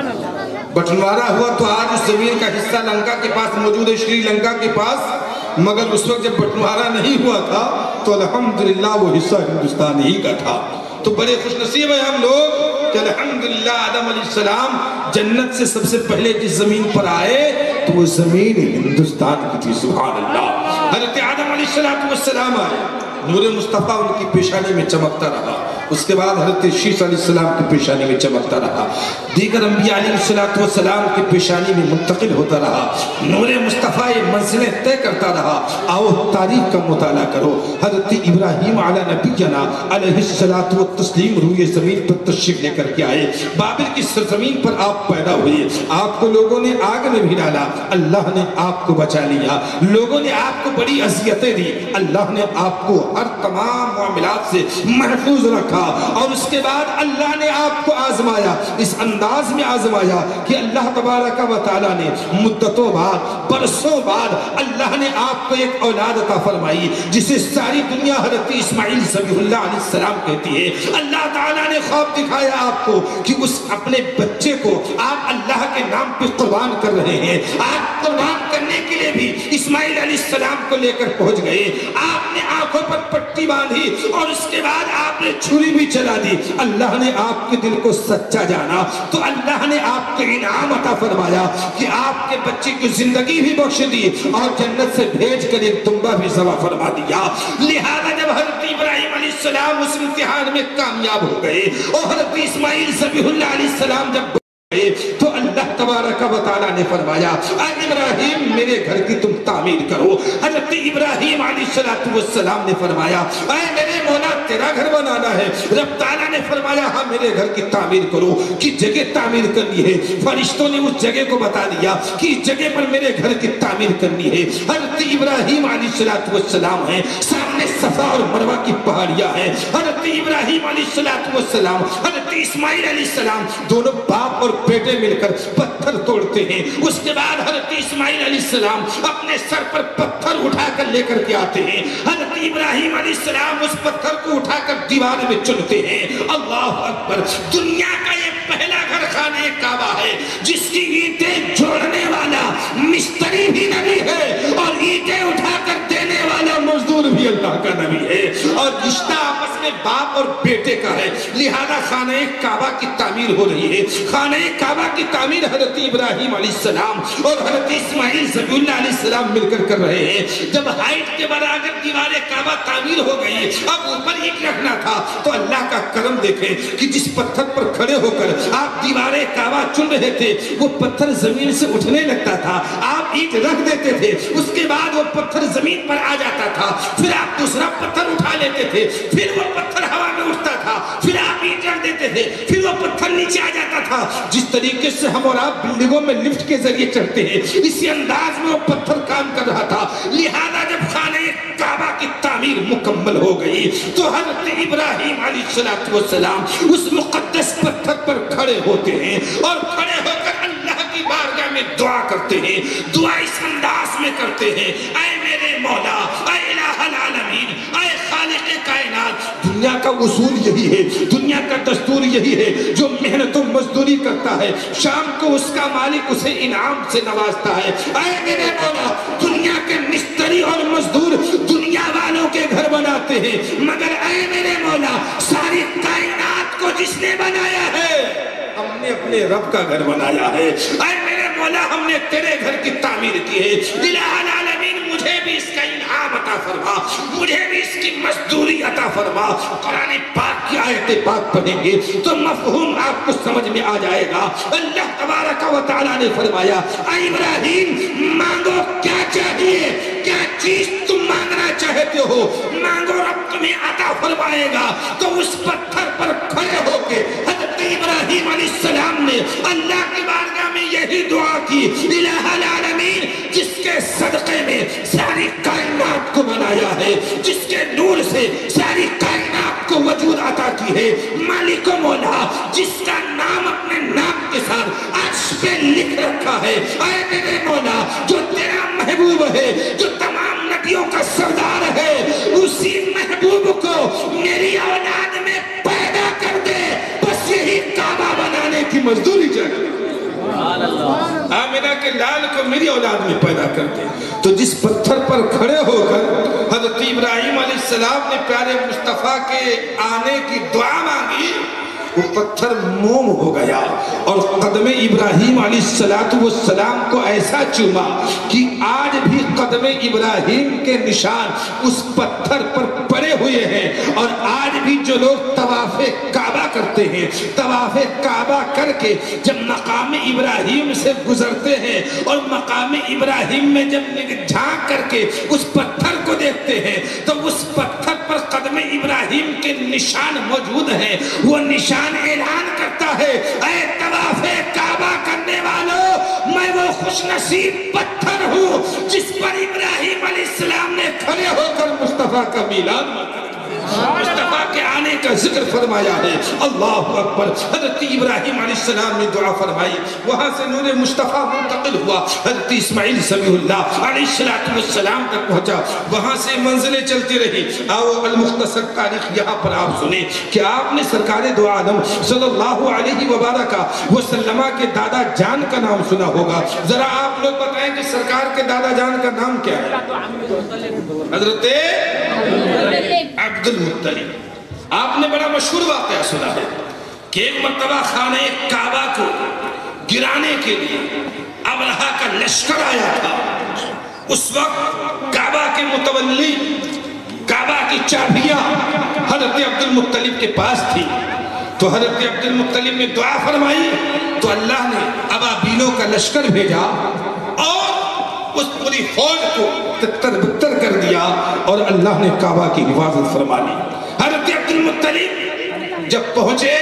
بٹنوارا ہوا تو آج اس زمین کا حصہ لنکا کے پاس موجود ہے، شری لنکا کے پاس، مگر اس وقت جب بٹنوارا نہیں ہوا تھا تو الحمدللہ وہ حصہ ہندوستان ہی کا تھا۔ تو بڑے خوش نصیب ہیں ہم لوگ کہ الحمدللہ آدم علیہ السلام جنت سے سب سے پہلے جس زمین پر آئے تو وہ زمین ہندوستان کی تھی۔ سبحان اللہ۔ حضرت آدم علیہ السلام آئے، نور مصطفیٰ ان کی پیشانی میں چمکتا رہا، اس کے بعد حضرت شیس علیہ السلام کی پیشانی میں چمکتا رہا، دیگر انبیاء علیہ السلام کی پیشانی میں منتقل ہوتا رہا، نور مصطفیٰ یہ منزلیں طے کرتا رہا۔ آؤ تاریخ کا مطالعہ کرو۔ حضرت ابراہیم علیہ نبینا علیہ الصلوۃ والتسلیم روئے زمین پر تشریف لے کر کے آئے، بابل کی سرزمین پر آپ پیدا ہوئے، آپ کو لوگوں نے آگ میں بھی ڈالا، اللہ نے آپ کو بچا لیا، لوگوں نے آپ کو بڑی اذیتیں دی، اللہ نے آپ کو ہر تمام معاملات سے محفوظ رکھا، اور اس کے بعد اللہ نے آپ کو آزمایا، اس انداز میں آزمایا کہ اللہ تبارک و تعالیٰ نے مدتوں بعد، برسوں بعد اللہ نے آپ کو ایک اولاد عطا فرمائی جسے ساری دنیا حضرت اسماعیل ذبیح اللہ علیہ السلام کہتی ہے۔ اللہ تعالیٰ نے خواب دکھایا آپ کو کہ اس اپنے بچے کو آپ اللہ کے نام پہ قربان کر رہے ہیں، آپ قربان کرنے کے لیے بھی اسماعیل علیہ السلام کو لے کر پہنچ گئے، آپ نے آنکھوں پر پٹی باندھی اور اس کے بعد آپ نے چھری بھی چلا دی۔ اللہ نے آپ کے دل کو سچا جانا تو اللہ نے آپ کو انعام عطا فرمایا کہ آپ کے بچے کی زندگی بھی بخش دی اور جنت سے بھیج کر ایک دمبا بھی ذبح فرما دیا۔ لہذا جب حضرت ابراہیم علیہ السلام اس امتحان میں کامیاب ہو گئے اور حضرت اسماعیل ذبیح اللہ علیہ السلام جب تو اللہ تبارک و تعالیٰ نے فرمایا اے ابراہیم میرے گھر کی تم تعمیر کرو۔ حضرت ابراہیم علیہ السلام نے فرمایا اے میرے مولا تیرا گھر بنانا ہے؟ رب تعالیٰ نے فرمایا ہاں میرے گھر کی تعمیر کرو۔ کہ جگہ تعمیر کرنی ہے، فرشتوں نے اس جگہ کو بتا دیا کہ اس جگہ پر میرے گھر کی تعمیر کرنی ہے۔ حضرت ابراہیم علیہ السلام ہیں، سامنے صفا اور مروہ کی پہاڑیاں ہیں، حضرت ابراہیم علیہ السلام حضرت اسماعیل علیہ السلام دونوں باپ اور بیٹے مل کر پتھر توڑتے ہیں۔ اس کے بعد حضرت اسماعیل علیہ السلام اپنے سر پر پتھر اٹھا کر لے کر کے آتے ہیں، حضرت ابراہیم علیہ السلام اس پتھر کو اٹھا کر دیوار میں چنتے ہیں۔ اللہ اکبر! دنیا کا یہ پہلا گھر خانہ کعبہ ہے جس کی اینٹیں جوڑنے والا مستری بھی نبی ہے اور اینٹیں اٹھا کر دینے والا مزدور بھی اللہ کا نبی ہے، اور رشتہ آپس میں باپ اور بیٹے کا ہے۔ لہذا خانہ کعبہ کی تعمیر ہو رہی ہے، خانہ کعبہ کی تعمیر حضرت ابراہیم علیہ السلام اور حضرت اسماعیل ذبیح اللہ علیہ السلام مل کر کر رہے ہیں۔ جب ہائٹ کے برابر دیوار کعبہ تعمیر ہو گئی، اب اوپر اینٹ رکھنا تھا تو اللہ کا کرم دیکھیں کہ جس پتھر پر کھڑے ہو کر آپ دیوار کعبہ چن رہے تھے وہ پتھر زمین سے اٹھنے لگتا تھا، آپ اینٹ رکھ دیتے تھے، اس کے بعد وہ پتھر زمین پر آ جاتا تھا، پھر آپ دوسرا پتھر اٹھا لیتے تھے، پھر وہ پتھر ہوا میں اٹھتا تھا، پھر آپ اینٹ رکھ دیتے تھے، پھر وہ پتھر نیچے آ جاتا تھا۔ جس طریقے سے ہم اور آپ بلڈنگوں میں لفٹ کے ذریعے چڑھتے ہیں، اسی انداز میں وہ پتھر کام کر رہا تھا۔ لہذا جب خانہ کعبہ کی تعمیر مکمل ہو گئی تو حضرت ابراہیم علیہ السلام اس مقدس پتھر پر کھڑے ہوتے ہیں اور کھڑے ہو کر اللہ کی بارگاہ میں دعا کرتے ہیں۔ دعا اس انداز میں کرتے ہیں اے میرے مولا، اے الہ العالمین، اے خالق کائنات، دنیا کا اصول یہی ہے، دنیا کا دستور یہی ہے، جو محنت و مزدوری کرتا ہے شام کو اس کا مالک اسے انعام سے نوازتا ہے۔ اے میرے مولا، دنیا کے مستری اور مزدور دنیا والوں کے گھر بناتے ہیں، مگر اے میرے مولا ساری کائنات کو جس نے بنایا ہے ہم نے اپنے رب کا گھر بنایا ہے۔ اے میرے مولا ہم نے تیرے گھر کی تعمیر کی ہے۔ الہ العالمین مجھے بھی اس کا انعام عطا فرما، مجھے بھی اس کی مزدوری عطا فرما۔ قرآن پاک کی آیت پاک پڑھیں گے تو مفہوم آپ کو سمجھ میں آ جائے گا۔ اللہ تبارک و تعالیٰ نے فرمایا اے ابراہیم مانگو کیا چاہیے، کیا چیز تم مانگنا چاہتے ہو مانگو، رب تمہیں عطا فرمائے گا۔ تو اس پتھر پر کھڑے ہو کے حضرت ابراہیم علیہ السلام نے اللہ کی بارگاہ میں یہی دعا کی، الہ العالمین جس کے صدقے میں ساری کائنات کو بنایا ہے، جس کے نور سے ساری کائنات کو وجود عطا کی ہے، مالک و مولا جس کا نام اپنے نام کے ساتھ عرش پہ لکھ رکھا ہے، اے میرے مولا جو تیرا محبوب ہے، جو تمام نبیوں کا سردار ہے، اسی محبوب کو میری اولاد میں پیدا کر دے، بس یہی کعبہ بنانے کی مزدوری چاہیے۔ آمینہ کے لال کو میری اولاد میں پیدا کر دے۔ تو جس پتھر پر کھڑے ہو کر حضرت ابراہیم علیہ السلام نے پیارے مصطفیٰ کے آنے کی دعا مانگی، وہ پتھر موم ہو گیا اور قدم ابراہیم علیہ السلام کو ایسا چوما کہ آج بھی قدم ابراہیم کے نشان اس پتھر پر پڑے ہوئے ہیں۔ اور آج بھی جو لوگ طواف کعبہ کرتے ہیں، طواف کعبہ کر کے جب مقام ابراہیم سے گزرتے ہیں اور مقام ابراہیم میں جب جھانک کر کے اس پتھر کو دیکھتے ہیں تو اس پتھر پر قدم ابراہیم کے نشان موجود ہیں۔ وہ نشان اعلان کرتا ہے اے طواف کعبہ کرنے والوں، میں وہ خوش نصیب پتھر ہوں جس پر ابراہیم علیہ السلام نے کھڑے ہو کر مصطفیٰ کا میلاد منایا، مصطفیٰ کے آنے کا ذکر فرمایا ہے۔ اللہ اکبر۔ حضرت ابراہیم علیہ السلام نے دعا فرمائی، وہاں سے نور مصطفیٰ منتقل ہوا، حضرت اسماعیل سمیع اللہ علیہ السلام تک پہنچا، وہاں سے منزلیں چلتی رہی۔ آؤ المختصر تاریخ یہاں پر آپ سنیں کہ آپ نے سرکار دو عالم صلی اللہ علیہ وبارکہ وسلم کے دادا جان کا نام سنا ہوگا، ذرا آپ لوگ بتائیں کہ سرکار کے دادا جان کا نام کیا ہے؟ حضرت عبد المطلب۔ آپ نے بڑا مشہور واقعہ سنا ہے کہ ایک مرتبہ خانہ کعبہ کو گرانے کے لیے ابرہہ کا لشکر آیا تھا۔ اس وقت کعبہ کے متولی، کعبہ کی چابیاں حضرت عبد المطلب کے پاس تھی، تو حضرت عبد المطلب نے دعا فرمائی تو اللہ نے ابابیلوں کا لشکر بھیجا اور اس پوری فوج کو تتر بتر کر دیا اور اللہ نے کعبہ کی حفاظت فرما لی۔ حضرت عبد المطلب جب پہنچے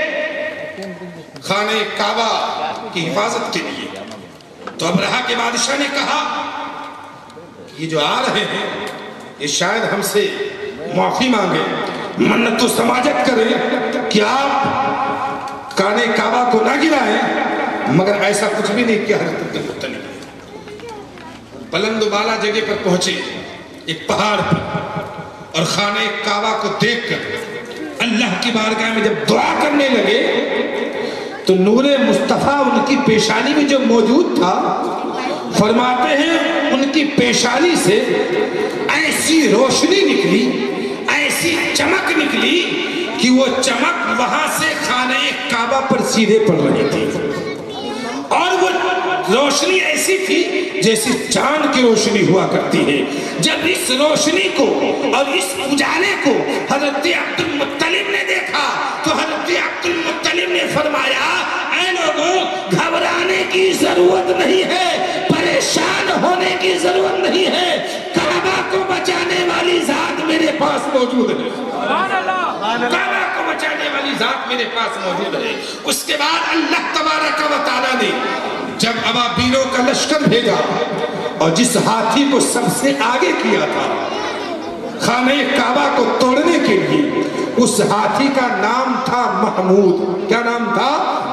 خانہ کعبہ کی حفاظت کے لیے تو ابرہہ کے بادشاہ نے کہا یہ جو آ رہے ہیں یہ شاید ہم سے معافی مانگے، منت و سماجت کریں کہ آپ خانہ کعبہ کو نہ گرائیں، مگر ایسا کچھ بھی نہیں کیا۔ حضرت عبد المطلب بلند و بالا جگہ پر پہنچے، ایک پہاڑ پر، اور خانہ کعبہ کو دیکھ کر اللہ کی بارگاہ میں جب دعا کرنے لگے تو نور مصطفیٰ ان کی پیشانی میں جو موجود تھا، فرماتے ہیں ان کی پیشانی سے ایسی روشنی نکلی، ایسی چمک نکلی کہ وہ چمک وہاں سے خانہ کعبہ پر سیدھے پڑ رہی تھی، اور وہ روشنی ایسی تھی جیسے چاند کی روشنی ہوا کرتی ہے۔ جب اس روشنی کو اور اس اجالے کو حضرت عبد المطلب نے دیکھا تو حضرت عبد المطلب نے فرمایا اے لوگوں گھبرانے کی ضرورت نہیں ہے، پریشان ہونے کی ضرورت نہیں ہے، کعبہ کو بچانے والی ذات میرے پاس موجود ہے، کعبہ کو بچانے والی ذات میرے پاس موجود ہے۔ اس کے بعد اللہ تبارک و تعالیٰ نے جب ابابیلوں کا لشکر بھیجا اور جس ہاتھی کو سب سے آگے کیا تھا خانہ کعبہ کو توڑنے کے لیے، اس ہاتھی کا نام تھا محمود۔ کیا نام تھا؟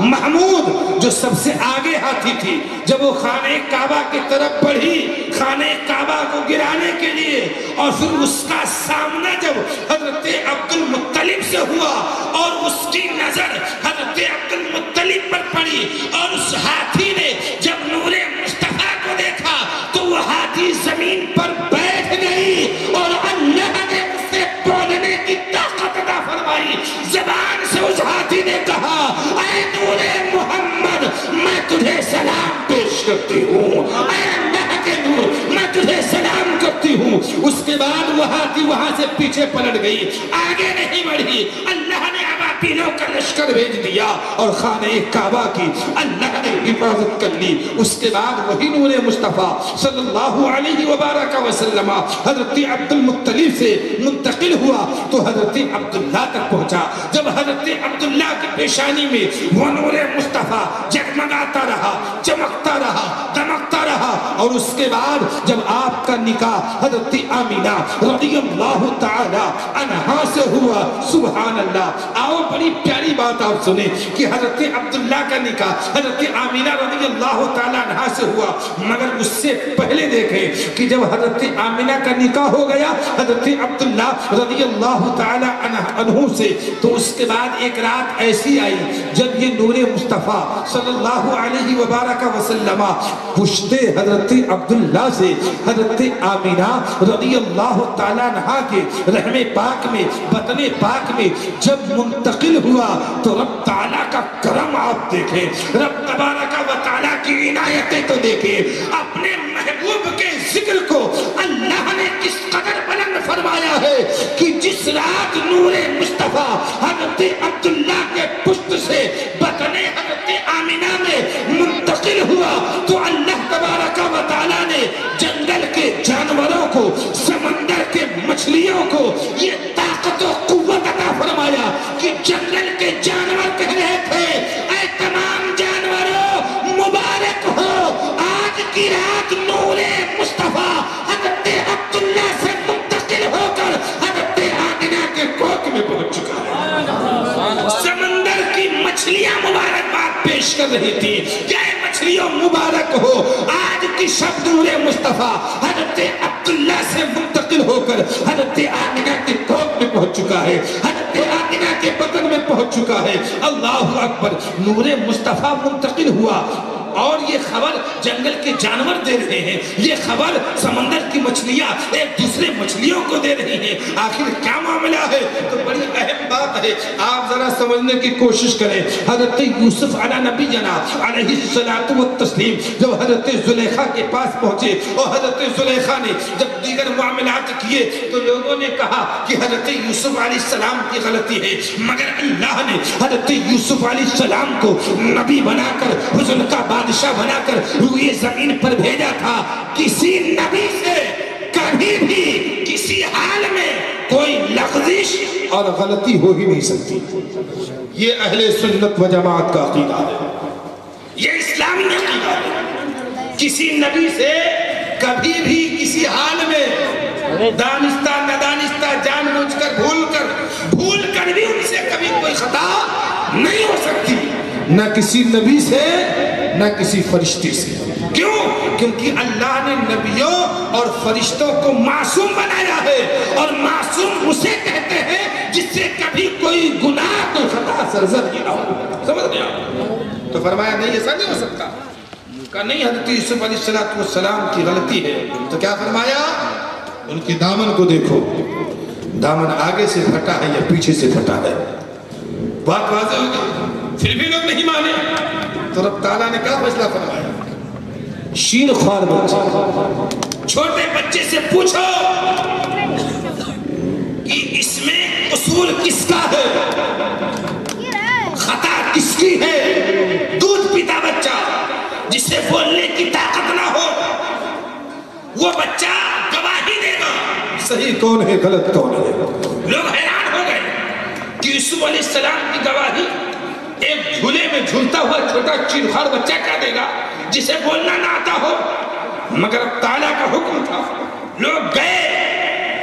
محمود، جو سب سے آگے ہاتھی تھی۔ جب وہ خانہ کعبہ کی طرف بڑھی خانہ کعبہ کو گرانے کے لیے، اور پھر اس کا سامنا جب حضرت عبد المطلب سے ہوا اور اس کی نظر حضرت عبد المطلب پر پڑی، اور اس ہاتھی نے جب نور مصطفیٰ کو دیکھا تو وہ ہاتھی زمین پر بیٹھ گئی، اور اللہ نے اسے بولنے کی طاقت عطا فرمائی۔ زبان سے اس ہاتھی نے کہا، اے نور محمد، میں تجھے سلام پیش کرتی ہوں، اے اللہ کے نور، میں تجھے سلام کرتی ہوں۔ اس کے بعد وہ ہاتھی وہاں سے پیچھے پلٹ گئی، آگے نہیں بڑھی۔ اللہ نے ابابیلوں کا لشکر بھیج دیا اور خانہ کعبہ کی اللہ نے حفاظت کر لی۔ اس کے بعد وہی نور مصطفیٰ صلی اللہ علیہ وبارک وسلم حضرت عبد المطلب سے منتقل ہوا تو حضرت عبداللہ تک پہنچا۔ جب حضرت عبداللہ کی پیشانی میں وہ نور مصطفیٰ جگمگاتا رہا، چمکتا رہا، دمکتا رہا، اور اس کے بعد جب آپ کا نکاح حضرت آمینہ رضی اللہ تعالی عنہا سے ہوا، سبحان اللہ۔ آؤ بڑی پیاری بات آپ سنیں کہ حضرت عبداللہ کا نکاح حضرت آمینہ رضی اللہ تعالی عنہا سے ہوا، مگر اس سے پہلے دیکھیں کہ جب حضرت آمینہ کا نکاح ہو گیا حضرت عبداللہ رضی اللہ تعالی عنہ سے، تو اس کے بعد ایک رات ایسی آئی جب یہ نور مصطفیٰ صلی اللہ علیہ وبارک وسلم پشتے حضرت عبداللہ سے حضرت آمینہ رضی اللہ تعالی عنہ کے رحم پاک میں، بطن پاک میں جب منتقل ہوا تو رب تعالیٰ کا کرم آپ دیکھیں، رب تبارک و تعالیٰ کی عنایتیں تو دیکھیں۔ اپنے محبوب کے ذکر کو اللہ نے کس قدر بلند فرمایا ہے کہ جس رات نور مصطفیٰ حضرت عبداللہ کے پشت سے بطن حضرت آمینہ میں منتقل ہوا تو اللہ تبارک و تعالیٰ نے جنگل کے جانوروں کو، سمندر کے مچھلیوں کو یہ طاقت و قوت عطا فرمایا کہ جنگل کے جانور کہہ رہے تھے، اے تمام جانوروں مبارک ہو، آج کی رات نور مصطفیٰ حضرت عبداللہ سے منتقل ہو کر حضرت آمینہ کے کوکھ میں پہنچ چکا ہے۔ سمندر کی مچھلیاں مبارکباد پیش کر رہی تھی کہ اے مچھلیوں مبارک ہو، آج کی شب نور مصطفیٰ حضرت عبداللہ سے منتقل ہو کر حضرت آمینہ کے کوکھ میں پہنچ چکا ہے، حضرت آمینہ کے بطن میں پہنچ چکا ہے۔ اللہ اکبر۔ نور مصطفیٰ منتقل ہوا اور یہ خبر جنگل کے جانور دے رہے ہیں، یہ خبر سمندر کی مچھلیاں ایک دوسرے مچھلیوں کو دے رہی ہیں۔ آخر کیا معاملہ ہے؟ تو بڑی اہم بات ہے، آپ ذرا سمجھنے کی کوشش کریں۔ حضرت یوسف علی نبی جنا علیہ الصلوۃ والتسلیم جب حضرت زلیخا کے پاس پہنچے اور حضرت زلیخا نے جب دیگر معاملات کیے تو لوگوں نے کہا کہ حضرت یوسف علیہ السلام کی غلطی ہے، مگر اللہ نے حضرت یوسف علیہ السلام کو نبی بنا کر حضور کا بادشاہ بنا کر روئے زمین پر بھیجا تھا۔ کسی نبی سے کبھی بھی کسی حال میں کوئی لغزش اور غلطی ہو ہی نہیں سکتی۔ یہ اہل سنت و جماعت کا عقیدہ ہے، یہ اسلامی عقیدہ ہے۔ کسی نبی سے کبھی بھی کسی حال میں دانستہ ندانستہ جان بوجھ کر بھول کر بھول کر بھی ان سے کبھی کوئی خطا نہیں ہو سکتی، نہ کسی نبی سے نہ کسی فرشتے سے۔ کیوں؟ کیونکہ اللہ نے نبیوں اور فرشتوں کو معصوم بنایا ہے، اور معصوم اسے کہتے ہیں جس سے کبھی کوئی گناہ کوئی خطا سرزد ہی نہ ہو۔ سمجھ گیا؟ تو فرمایا نہیں ایسا نہیں ہو سکتا، کہا نہیں حضرت یوسف علیہ السلام کی غلطی ہے۔ تو کیا فرمایا؟ ان کے دامن کو دیکھو، دامن آگے سے پھٹا ہے یا پیچھے سے پھٹا ہے؟ بات واضح ہو گئی، پھر بھی لوگ نہیں مانے تو رب تعالیٰ نے کیا فیصلہ فرمایا؟ شیر خوار بچے، چھوٹے بچے سے پوچھو کہ اس میں قصور کس کا ہے، خطا کس کی ہے؟ دودھ پیتا بچہ جسے بولنے کی طاقت نہ ہو، وہ بچہ گواہی دے گا صحیح کون ہے غلط کون ہے۔ لوگ حیران ہو گئے کہ یوسف علیہ السلام کی گواہی ایک جھولے میں جھولتا ہوا چھوٹا چیرخوار بچہ کیا دے گا جسے بولنا نہ آتا ہو؟ مگر اب تعالیٰ کا حکم تھا۔ لوگ گئے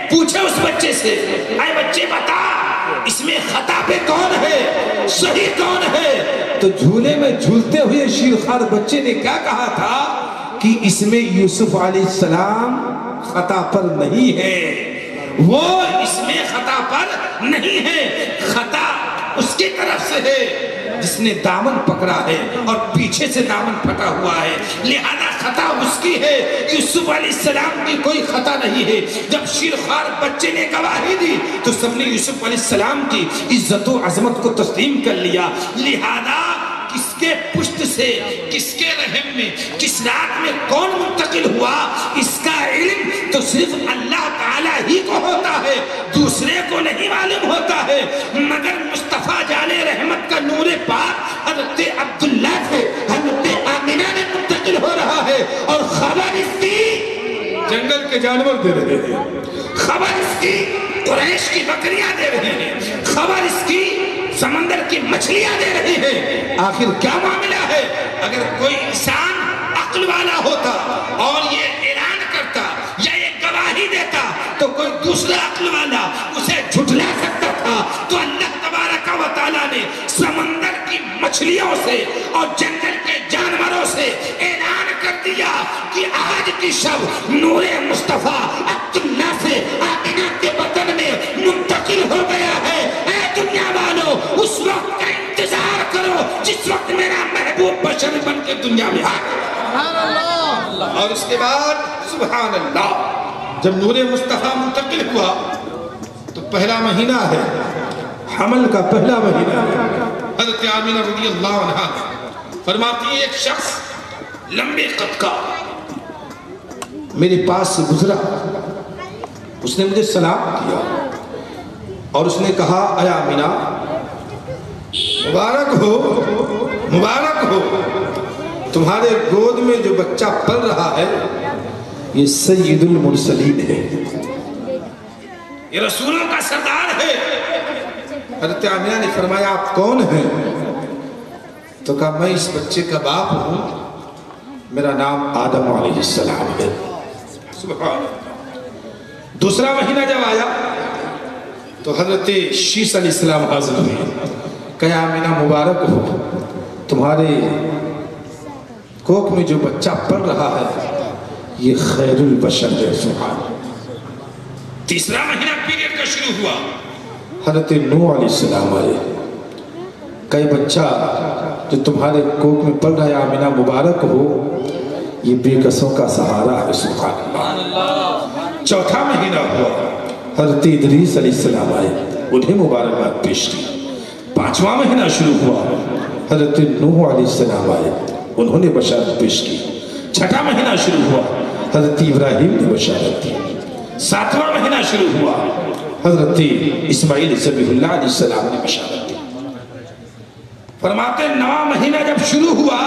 پوچھے اس بچے سے، اے بچے بتا اس میں خطا پہ کون ہے، صحیح کون ہے؟ تو جھولے میں جھولتے ہوئے شیرخوار بچے نے کیا کہا تھا کہ اس میں یوسف علیہ السلام خطا پر نہیں ہے، وہ اس میں خطا پر نہیں ہے، خطا اس کی طرف سے ہے جس نے دامن پکڑا ہے اور پیچھے سے دامن پھٹا ہوا ہے، لہذا خطا اس کی ہے، یوسف علیہ السلام کی کوئی خطا نہیں ہے۔ جب شیرخوار بچے نے گواہی دی تو سب نے یوسف علیہ السلام کی عزت و عظمت کو تسلیم کر لیا، لہذا کس کے پشت سے، کس کے رحم میں، کس رات میں کون منتقل ہوا، اس کا علم تو صرف اللہ تعالیٰ ہی کو ہوتا ہے، دوسرے کو نہیں معلوم ہوتا ہے، مگر مصطفیٰ جان رحمت کا نور پاک حضرت عبداللہ سے حضرت آمینہ نے منتقل ہو رہا ہے، اور خبر اس کی جنگل کے جانور دے رہے ہیں، خبر اس کی قریش کی بکریاں دے رہے ہیں، خبر اس کی سمندر کی مچھلیاں دے رہی ہیں۔ آخر کیا معاملہ ہے؟ اگر کوئی انسان عقل والا ہوتا اور یہ اعلان کرتا یا یہ گواہی دیتا تو کوئی دوسرا عقل والا اسے جھٹلا سکتا تھا، تو اللہ تبارک و تعالیٰ نے سمندر کی مچھلیوں سے اور جنگل کے جانوروں سے اعلان کر دیا کہ آج کی شب نور مصطفیٰ عبداللہ سے آمینہ کے بطن میں منتقل ہو گیا ہے۔ اے دنیا والو اس وقت کا انتظار کرو جس وقت میرا محبوب بشر بن کے دنیا میں آئے۔ اور اس کے بعد سبحان اللہ، جب نور مصطفیٰ منتقل ہوا تو پہلا مہینہ ہے، حمل کا پہلا مہینہ ہے۔ حضرت آمینہ رضی اللہ عنہ فرماتی ہے ایک شخص لمبے قد کا میرے پاس سے گزرا، اس نے مجھے سلام کیا اور اس نے کہا اے آمینہ مبارک ہو مبارک ہو، تمہارے گود میں جو بچہ پل رہا ہے یہ سید المرسلین ہے، یہ رسولوں کا سردار ہے۔ حضرت آمینہ نے فرمایا آپ کون ہیں؟ تو کہا میں اس بچے کا باپ ہوں، میرا نام آدم علیہ السلام ہے۔ سبحان اللہ۔ دوسرا مہینہ جب آیا تو حضرت شیس علیہ السلام حاضر ہوئے، کہا آمینہ مبارک ہو، تمہارے کوکھ میں جو بچہ پڑ رہا ہے یہ خیر البشر ہے۔ سبحان اللہ۔ تیسرا مہینہ پیریڈ کا شروع ہوا، حضرت نوح علیہ السلام آئے، کئی بچہ جو تمہارے کوکھ میں پڑ رہا ہے آمینہ مبارک ہو، یہ بے قصوں کا سہارا ہے۔ سبحان اللہ۔ چوتھا مہینہ ہوا، حضرت ادریس علیہ السلام آئے، انہیں مبارکباد پیش کی۔ پانچواں مہینہ شروع ہوا، حضرت نوح علیہ السلام آئے، انہوں نے بشارت پیش کی۔ چھٹا مہینہ شروع ہوا، حضرت ابراہیم نے بشارت دی۔ ساتواں مہینہ شروع ہوا، حضرت اسماعیل ذبیح اللہ علیہ السلام نے بشارت دی۔ فرماتے نواں مہینہ جب شروع ہوا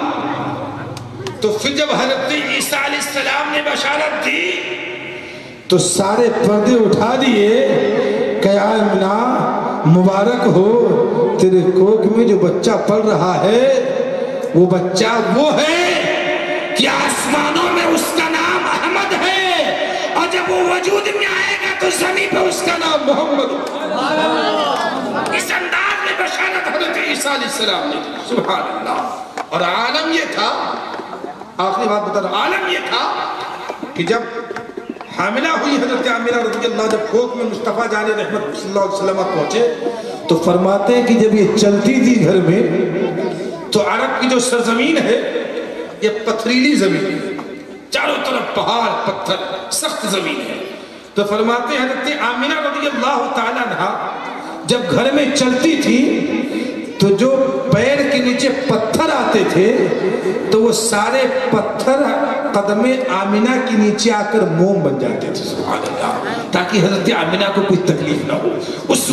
تو پھر جب حضرت عیسیٰ علیہ السلام نے بشارت دی تو سارے پردے اٹھا دیے کہ آمینہ مبارک ہو، تیرے کوکھ میں جو بچہ پل رہا ہے وہ بچہ وہ ہے کہ آسمانوں میں اس کا نام احمد ہے، اور جب وہ وجود میں آئے گا تو زمین پہ اس کا نام محمد ہے۔ اس انداز میں بشارت حضرت عیسیٰ علیہ السلام نے، سبحان اللہ۔ اور عالم یہ تھا، آخری بات بتا رہا، عالم یہ تھا کہ جب حاملہ ہوئی حضرت آمینہ رضی اللہ، جب کوکھ میں مصطفیٰ جان رحمت صلی اللہ علیہ وسلم پہنچے تو فرماتے ہیں کہ جب یہ چلتی تھی گھر میں تو عرب کی جو سرزمین ہے یہ پتھریلی زمین ہے، چاروں طرف پہاڑ پتھر سخت زمین ہے۔ تو فرماتے ہیں حضرت آمینہ رضی اللہ تعالیٰ عنہ جب گھر میں چلتی تھی تو جو پیر کے نیچے پتھر آتے تھے تو وہ سارے پتھر قدم آمینہ کے نیچے آ کر موم بن جاتے تھے، سبحان اللہ، تاکہ حضرت آمینہ کو کوئی تکلیف نہ ہو۔ اس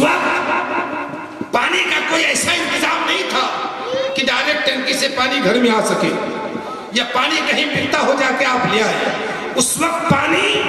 وقت پانی کا کوئی ایسا انتظام نہیں تھا کہ ڈائریکٹ ٹنکی سے پانی گھر میں آ سکے یا پانی کہیں ملتا ہو جا کے آپ لے آئے۔ اس وقت پانی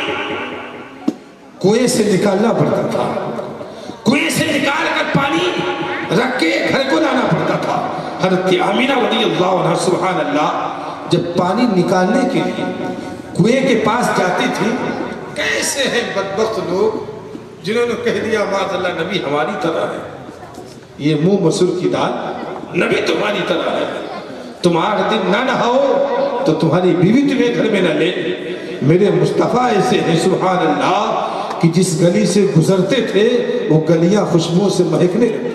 کنویں سے نکالنا پڑتا تھا، کنویں سے نکال کر پانی رکھ کے گھر کو لانا پڑتا تھا۔ حضرت آمینہ رضی اللہ عنہ سبحان اللہ جب پانی نکالنے کے لیے کنویں کے پاس جاتی تھی، کیسے ہیں بدبخت لوگ جنہوں نے کہہ دیا معاذ اللہ نبی ہماری طرح ہے، یہ منہ مسر کی دال نبی تمہاری طرح ہے، تم آٹھ دن نہ نہاؤ تو تمہاری بیوی تمہیں گھر میں نہ لے۔ میرے مصطفیٰ ایسے ہیں سبحان اللہ کہ جس گلی سے گزرتے تھے وہ گلیاں خوشبو سے مہکنے لگے۔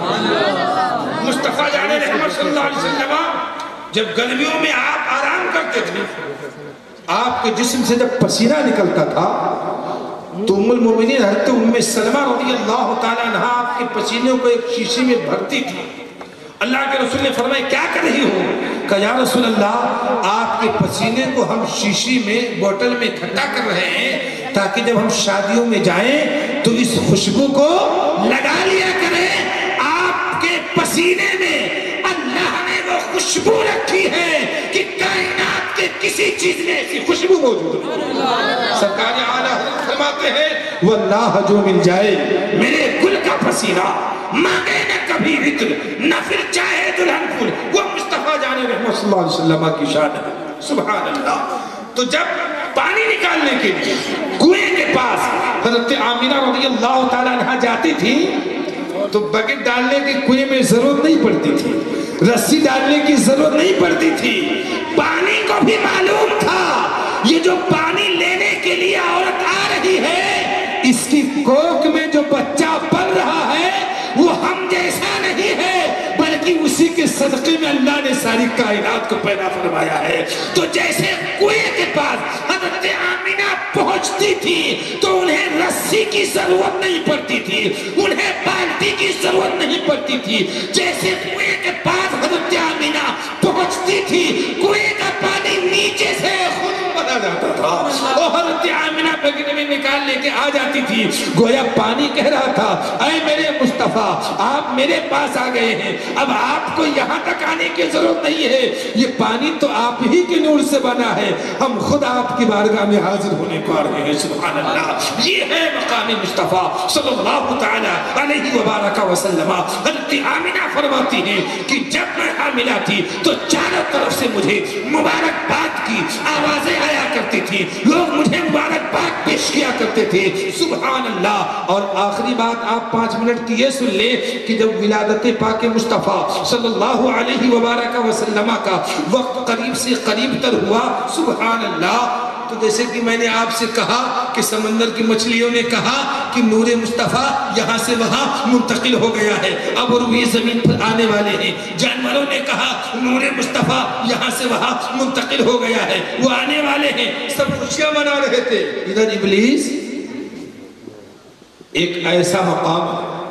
مصطفیٰ جانے رحمت صلی اللہ علیہ وسلم جب گلیوں میں آپ آرام کرتے تھے، آپ کے جسم سے جب پسینہ نکلتا تھا تو ام المومنین حضرت ام سلمہ رضی اللہ تعالیٰ عنہ آپ کے پسینے کو ایک شیشی میں بھرتی تھی۔ اللہ کے رسول نے فرمایا کیا کر رہی ہو؟ کہا یا رسول اللہ آپ کے پسینے کو ہم شیشی میں بوٹل میں اکٹھا کر رہے ہیں تاکہ جب ہم شادیوں میں جائیں تو اس خوشبو کو لگا لیا کریں۔ آپ کے پسینے میں اللہ نے وہ خوشبو رکھی ہے کہ کائنات کے کسی چیز میں ایسی خوشبو موجود ہے۔ سرکار اعلیٰ فرماتے ہیں واللہ جو مل جائے میرے گل کا پسینہ مانگے نہ کبھی وطر نہ پھر چاہے دلہن پھول، وہ مصطفیٰ جانے رحمت صلی اللہ علیہ وسلم کی شان ہے سبحان اللہ۔ تو جب پانی نکالنے کے لیے کنویں کے پاس حضرت آمینہ رضی اللہ تعالیٰ عنہ جاتی تھی تو بکٹ ڈالنے کی کنویں میں ضرورت نہیں پڑتی تھی، رسی ڈالنے کی ضرورت نہیں پڑتی تھی، پانی کو بھی معلوم تھا یہ جو پانی لینے کے لیے عورت آ رہی ہے اس کی کوکھ میں جو بچہ پل رہا ہے وہ ہم جیسا نہیں ہے بلکہ اسی کے صدقے میں اللہ نے ساری کائنات کو پیدا فرمایا ہے۔ تو جیسے کنویں کے پاس حضرت آمینہ پہنچتی تھی تو انہیں رسی کی ضرورت نہیں پڑتی تھی، انہیں بالٹی کی ضرورت نہیں پڑتی تھی، جیسے کنویں کے پاس حضرت آمینہ پہنچتی تھی کنویں کا پانی نیچے سے خود بنا جاتا تھا اور حضرت آمینہ بکٹ میں نکال لے کے آ جاتی تھی، گویا پانی کہہ رہا تھا اے میرے مصطفیٰ آپ میرے پاس آ گئے ہیں، اب آپ کو یہاں تک آنے کی ضرورت نہیں ہے، یہ پانی تو آپ ہی کے نور سے بنا ہے، ہم خود آپ کی بارگاہ میں حاضر ہونے کو آ رہے ہیں سبحان اللہ۔ یہ ہے مقام مصطفیٰ صلی اللہ تعالیٰ علیہ وبارک وسلم۔ حضرت آمینہ فرماتی ہیں کہ جب میں حاملہ تھی تو چاروں طرف سے مجھے مبارکباد کی آوازیں آیا کرتی تھی، لوگ مجھے مبارکباد پیش کیا کرتے تھے سبحان اللہ۔ اور آخری بات آپ پانچ منٹ کی یہ سن لیں کہ جب ولادت پاک مصطفیٰ صلی اللہ علیہ وبارک وسلم کا وقت قریب سے قریب تر ہوا سبحان اللہ، تو جیسے کہ میں نے آپ سے کہا کہ سمندر کی مچھلیوں نے کہا کہ نور مصطفیٰ یہاں سے وہاں منتقل ہو گیا ہے، اب روئے زمین پر آنے والے ہیں، جانوروں نے کہا نور مصطفیٰ یہاں سے وہاں منتقل ہو گیا ہے، وہ آنے والے ہیں، سب خوشیاں منا رہے تھے۔ ادھر ابلیس ایک ایسا مقام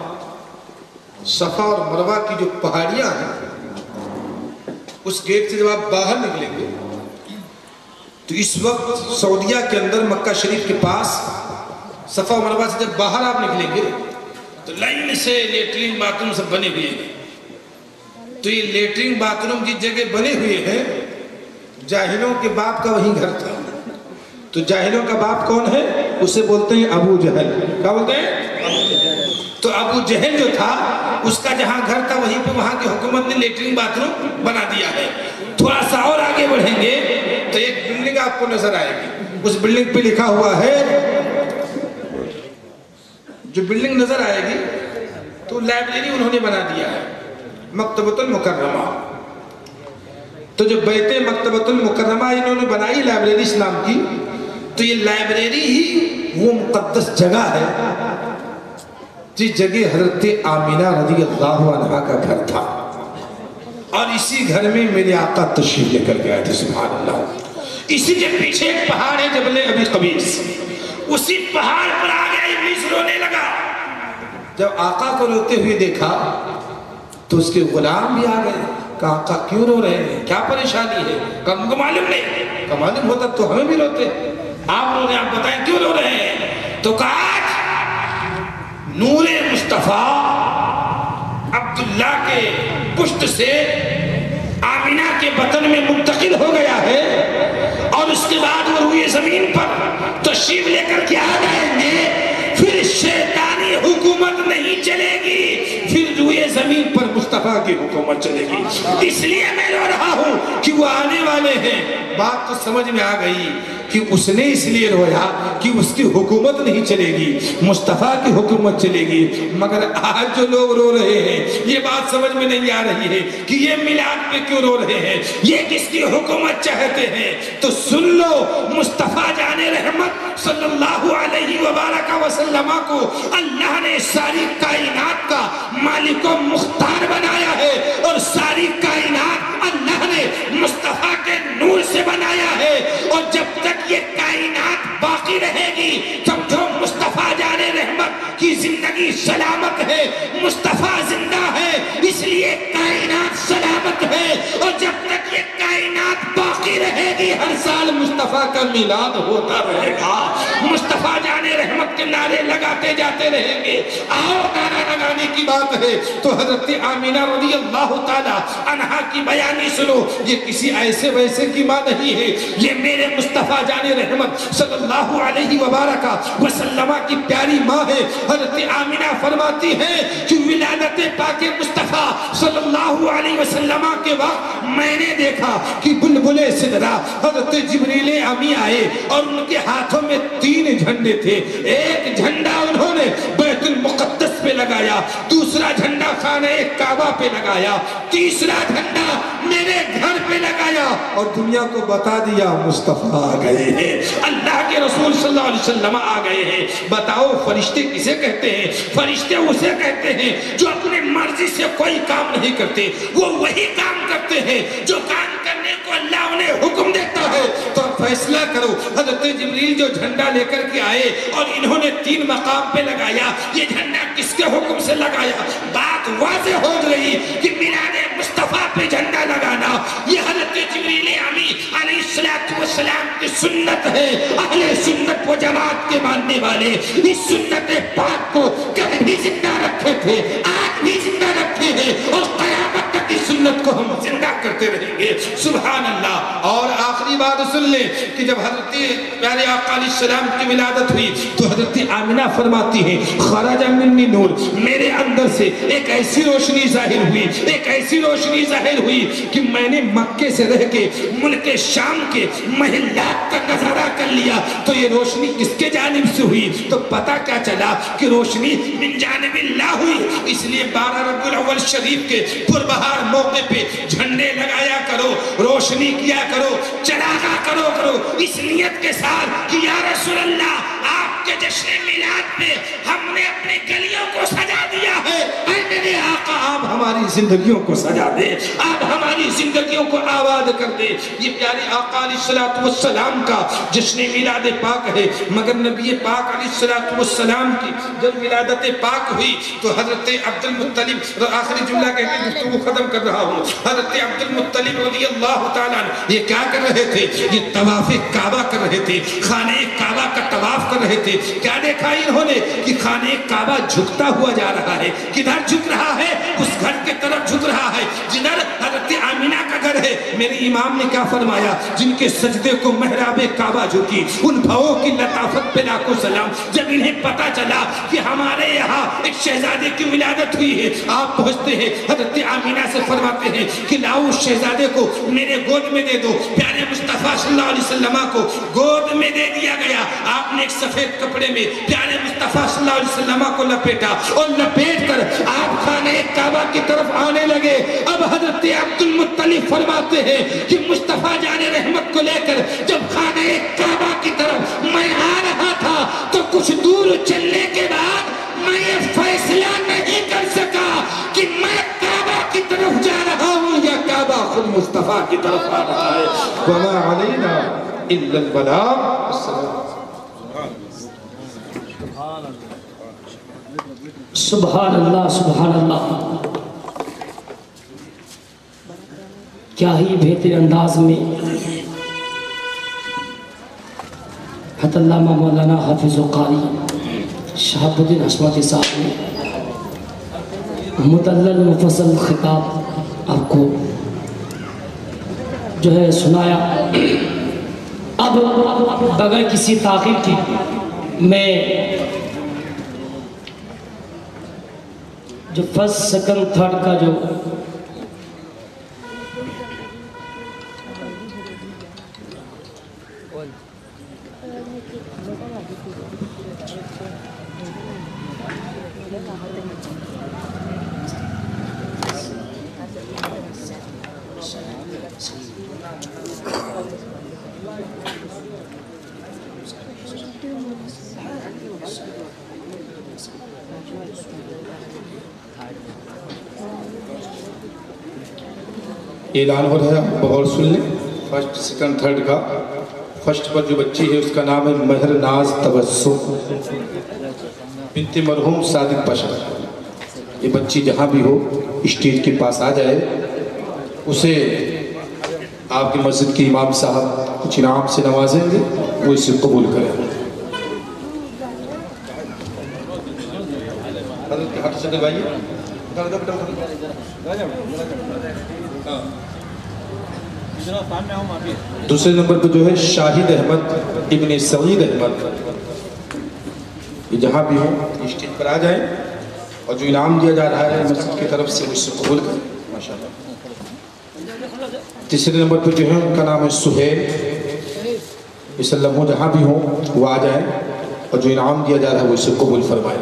صفا اور مروہ کی جو پہاڑیاں ہیں اس گیٹ سے جب آپ باہر نکلیں گے تو اس وقت سعودیہ کے اندر مکہ شریف کے پاس صفا و مروہ سے جب باہر آپ نکلیں گے تو لائن سے لیٹرین باتھ روم سب بنے ہوئے ہیں، تو یہ لیٹرین باتھ روم کی جگہ بنے ہوئے ہیں، جاہلوں کے باپ کا وہیں گھر تھا، تو جاہلوں کا باپ کون ہے؟ اسے بولتے ہیں ابو جہل، کیا بولتے ہیں؟ تو ابو جہل جو تھا اس کا جہاں گھر تھا وہیں پہ وہاں کی حکومت نے لیٹرین باتھ روم بنا دیا ہے۔ تھوڑا سا اور آگے بڑھیں گے تو ایک بلڈنگ آپ کو نظر آئے گی، اس بلڈنگ پہ لکھا ہوا ہے، جو بلڈنگ نظر آئے گی تو لائبریری انہوں نے بنا دیا ہے مکتبۃ المکرمہ۔ تو جو بیت مکتبۃ المکرمہ انہوں نے بنائی لائبریری اسلام کی، تو یہ لائبریری ہی وہ مقدس جگہ ہے جس جگہ حضرت آمینہ رضی اللہ عنہ کا گھر تھا، اور اسی گھر میں میرے آقا تشریف لے کر گئے تھے سبحان اللہ۔ اسی کے پیچھے ایک پہاڑ ہے جبل ابی قبیس، اسی پہاڑ پر آگے ابلیس رونے لگا، جب آقا کو روتے ہوئے دیکھا تو اس کے غلام بھی آ گئے، کہا آقا کیوں رو رہے ہیں، کیا پریشانی ہے؟ کہا ہم کو معلوم نہیں، کہا معلوم ہوتا تو ہمیں بھی روتے، آپ رو رہے ہیں آپ بتائیں کیوں رو رہے ہیں؟ تو کہا نور مصطفیٰ عبداللہ کے پشت سے آمینہ کے بطن میں منتقل ہو گیا ہے، اور اس کے بعد وہ روئے زمین پر تشریف لے کر کے آ جائیں گے، پھر شیطانی حکومت نہیں چلے گی، پھر روئے زمین پر مصطفیٰ کی حکومت چلے گی، اس لیے میں رو رہا ہوں کہ وہ آنے والے ہیں۔ بات تو سمجھ میں آ گئی کہ اس نے اس لیے رویا کہ اس کی حکومت نہیں چلے گی، مصطفیٰ کی حکومت چلے گی۔ مگر آج جو لوگ رو رہے ہیں یہ بات سمجھ میں نہیں آ رہی ہے کہ یہ میلاد پہ کیوں رو رہے ہیں، یہ کس کی حکومت چاہتے ہیں؟ تو سن لو، مصطفیٰ جان رحمت صلی اللہ علیہ وبارک وسلم کو اللہ نے ساری کائنات کا مالک و مختار بنایا ہے، اور ساری کائنات اللہ نے مصطفیٰ کے نور سے بنایا ہے، اور جب تک یہ کائنات باقی رہے گی سمجھو مصطفیٰ جان رحمت کی زندگی سلامت ہے، مصطفیٰ زندہ ہے اس لیے کائنات سلامت ہے، اور جب تک یہ کائنات باقی رہے گی ہر سال مصطفیٰ کا میلاد ہوتا رہے گا، مصطفیٰ جان رحمت کے نعرے لگاتے جاتے رہیں گے۔ آؤ نعرہ لگانے کی بات ہے تو حضرت آمینہ رضی اللہ تعالی عنہا کی بیانی سنو، یہ کسی ایسے ویسے کی ماں نہیں ہے، یہ میرے مصطفیٰ جان رحمت صلی اللہ علیہ وبارک وسلم کی پیاری ماں ہے۔ حضرت آمینہ فرماتی ہے کہ ولادت پاک مصطفیٰ صلی اللہ علیہ وسلم کے وقت میں نے دیکھا کہ بلبل سدرہ حضرت جبریل امی آئے اور ان کے ہاتھوں میں تین جھنڈے تھے، ایک جھنڈا انہوں نے بیت المقدس پہ لگایا، دوسرا جھنڈا خانہ کعبہ پہ لگایا، تیسرا جھنڈا میرے گھر پہ لگایا، اور دنیا کو بتا دیا مصطفیٰ آ گئے ہیں، اللہ کے رسول صلی اللہ علیہ وسلم آ گئے ہیں۔ بتاؤ فرشتے کسے کہتے ہیں؟ فرشتے اسے کہتے ہیں جو اپنے مرضی سے کوئی کام نہیں کرتے، وہ وہی کام کرتے ہیں جو کام کرنے کو اللہ انہیں حکم دیتا ہے۔ تو فیصلہ کرو، حضرت جبریل جو جھنڈا لے کر کے آئے اور انہوں نے تین مقام پہ لگایا، یہ جھنڈا کس کے حکم سے لگایا؟ بات واضح ہو گئی کہ میلاد مصطفیٰ پہ جھنڈا لگانا یہ حضرت جبریل امی علیہ السلام کی سنت ہے۔ اہل سنت و جماعت کے ماننے والے اس سنت پاک کو کبھی بھی زندہ رکھے تھے، آج بھی زندہ رکھے ہیں، اور قیامت تک اس سنت کو ہم زندہ کرتے رہیں گے۔ سبحان اللہ۔ اور آخری بات سن لیں کہ جب حضرت پیارے آقا علیہ السلام کی ولادت ہوئی تو حضرت آمنہ فرماتی ہیں خرج منی نور، میرے اندر سے ایک ایسی روشنی ظاہر ہوئی، ایک ایسی روشنی ظاہر ہوئی کہ میں نے مکے سے رہ کے ملک شام کے محلات کا نظارہ کر لیا، تو یہ روشنی کس کے جانب سے ہوئی؟ تو پتہ کیا چلا کہ روشنی من جانب اللہ ہوئی۔ اس لیے بارہ ربیع الاول شریف کے پربہار موقع پہ جھنڈے لگایا کرو، روشنی کیا کرو، چراغا کرو کرو اس نیت کے ساتھ کہ یا رسول اللہ آپ کے جشن میلاد پہ ہم نے اپنے گلیوں کو سجا دیا ہے، اے میرے آقا آپ ہماری زندگیوں کو سجا دے، آپ ہماری زندگیوں کو آباد کر دے۔ یہ پیارے آقا علیہ السلام کا جشن میلاد پاک ہے، مگر نبی پاک علیہ السلام کی جب ولادت پاک ہوئی تو حضرت عبد المطلب، آخری جملہ کہہ کے گفتگو ختم کر رہا ہوں، حضرت عبد المطلب رضی اللہ تعالیٰ یہ کیا کر رہے تھے؟ یہ طواف کعبہ کر رہے تھے، خانہ کعبہ کا طواف کر رہے تھے۔ کیا دیکھا انہوں نے کہ خانہ کعبہ جھکتا ہوا جا رہا ہے، کدھر جھک رہا ہے؟ اس گھر کے طرف جھک رہا ہے جدھر حضرت آمینہ کا گھر ہے۔ میرے امام نے کیا فرمایا؟ جن کے سجدے کو محراب کعبہ جھکی ان بھاؤں کی لطافت پہ لاکھوں سلام۔ جب انہیں پتا چلا کہ ہمارے یہاں ایک شہزادے کی ولادت ہوئی ہے، آپ پہنچتے ہیں حضرت آمینہ سے فرماتے ہیں کہ لاؤ اس شہزادے کو میرے گود میں دے دو۔ پیارے مصطفیٰ صلی اللہ علیہ وسلم کو گود میں دے دیا گیا، آپ نے ایک سفید کپڑے میں پیارے مصطفیٰ صلی اللہ علیہ وسلم کو لپیٹا، اور لپیٹ کر آپ خانہ کعبہ کی طرف آنے لگے۔ اب حضرت عبد المطلب فرماتے ہیں کہ مصطفیٰ جان رحمت کو لے کر جب خانہ کعبہ کی طرف میں آ رہا تھا تو کچھ دور چلنے کے بعد میں یہ فیصلہ نہیں کر سکا کہ میں کعبہ کی طرف جا رہا ہوں یا کعبہ خود مصطفیٰ کی طرف آ رہا ہے۔ وَمَا عَلَيْنَا إِلَّا الْبَلَاغُ۔ سبحان اللہ سبحان اللہ، کیا ہی بہتر انداز میں حضرت علامہ مولانا حافظ و قاری شہاب الدین حشمتی صاحب نے مدلل مفصل خطاب آپ کو جو ہے سنایا۔ اب بغیر کسی تاخیر کی میں جو فرسٹ سیکنڈ تھرڈ کا جو اعلان ہو رہا ہے، بغور سن لیں۔ فرسٹ سیکنڈ تھرڈ کا فرسٹ پر جو بچی ہے اس کا نام ہے مہر ناز تبسم بنت مرحوم صادق پاشا۔ یہ بچی جہاں بھی ہو اسٹیج کے پاس آ جائے، اسے آپ کی مسجد کے امام صاحب کچھ انعام سے نوازیں گے، وہ اسے قبول کریں۔ حضرت کے ہاتھ سے دلوائیے۔ دوسرے نمبر پر جو ہے شاہد احمد ابن سعید احمد، یہ جہاں بھی ہوں اسٹیج پر آ جائیں اور جو انعام دیا جا رہا ہے مسجد کی طرف سے وہ اس سے قبول کریں ماشاءاللہ۔ تیسرے نمبر پر جو ہے ان کا نام ہے سہیل، اس لمحوں جہاں بھی ہوں وہ آ جائیں اور جو انعام دیا جا رہا ہے وہ اس سے قبول فرمائیں۔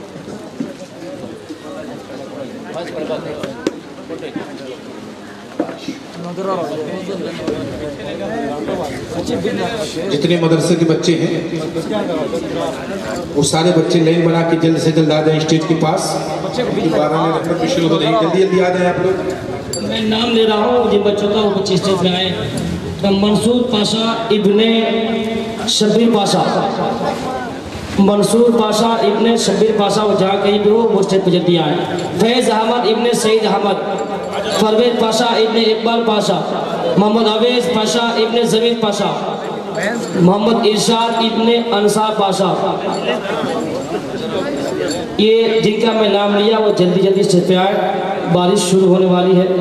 جتنے مدرسے کے بچے ہیں وہ سارے بچے لائن بنا کے جلد سے جلد آ جائیں اسٹیج کے پاس، بارہ میں رقم بھی شروع ہو رہی ہے، جلدی جلدی آ جائیں آپ لوگ۔ میں نام لے رہا ہوں جن بچوں کا، وہ بچے اسٹیج پہ آئے۔ منصور پاشا ابن شبیر پاشا، منصور پاشا ابن شبیر پاشا، وہ جہاں کہیں بھی ہو وہ اسٹیج پہ جلدی آئیں۔ فیض احمد ابن سعید احمد، پرویز پاشا ابن اقبال پاشا، محمد عویز پاشا ابن زمین پاشا، محمد ارشاد ابن انصار پاشا، یہ جن کا میں نام لیا وہ جلدی جلدی اسٹیج پہ آئے، بارش شروع ہونے والی ہے۔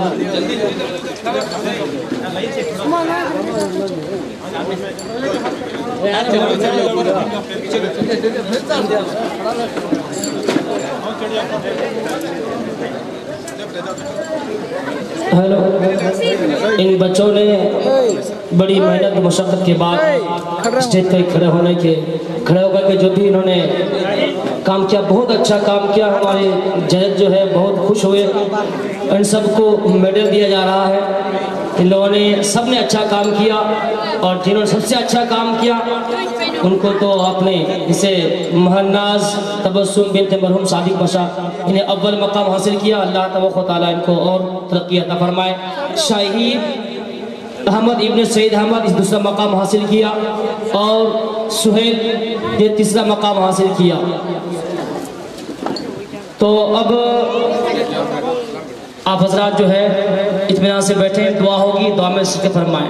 ہیلو، ان بچوں نے بڑی محنت مشقت کے بعد اسٹیج پہ کھڑے ہونے کے کھڑے ہو کر کے جو بھی انہوں نے کام کیا، بہت اچھا کام کیا۔ ہمارے جج جو ہے بہت خوش ہوئے، ان سب کو میڈل دیا جا رہا ہے۔ ان لوگوں نے سب نے اچھا کام کیا، اور جنہوں نے سب سے اچھا کام کیا ان کو تو آپ نے اسے مہناز تبسم بنت مرحوم صادق پاشا، انہیں اول مقام حاصل کیا۔ اللہ تبارک و تعالیٰ ان کو اور ترقی عطا فرمائے۔ شاہد احمد ابن سعید احمد اس دوسرا مقام حاصل کیا، اور سہیل یہ تیسرا مقام حاصل کیا۔ تو اب آپ حضرات جو ہے اطمینان سے بیٹھیں، دعا ہوگی، دعا میں شرکت فرمائیں۔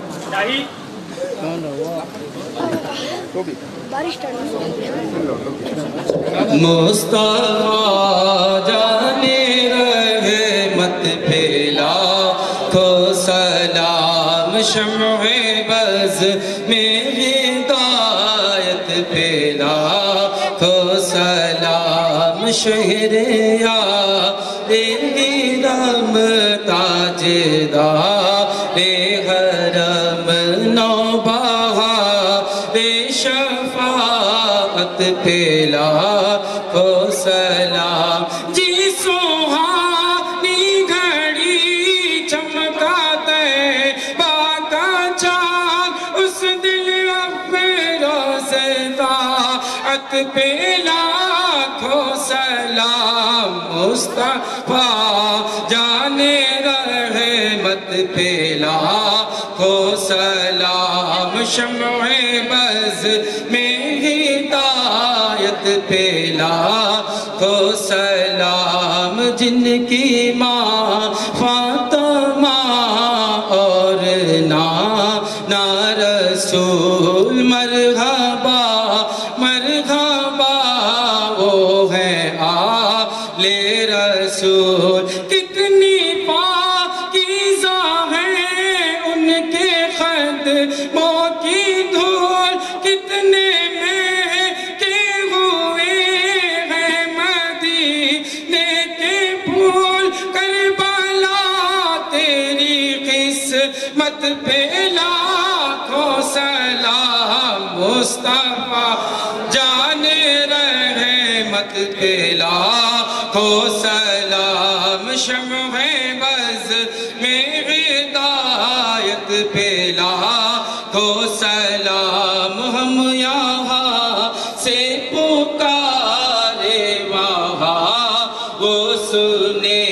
مصطفیٰ جانے رحمت پھیلا کو سلام، شمع بز میں ہدایت پھیلا کو سلام، شہر یار گرم تاجدار حرم نوبہار شفاعت پھیلا کو سلام۔ جی سوہانی گھڑی چمکا طیبہ کا چاند، اس دل اب روزداعت پھیلا کو سلام۔ مصطفیٰ جانے رحمت پھیلا کو سلام، شمع بز میں ہدایت پھیلا کو سلام۔ جن کی ماں فاطمہ اور نانا رسول، مرحبا مرحبا وہ ہے آل رسول۔ کتنی پاکیزہ ہیں ان کے قدموں کی دھول، کتنے مہکے ہوئے ہیں مدینے کے پھول۔ کربلا تیری قسمت پہ لاکھوں سلام، مصطفیٰ جانے رحمت رحمت پہ لاکھوں سلام، شمع بز میں ہدایت پہ لاکھوں سلام، ہم یہاں سے پکارے وہاں وہ سنے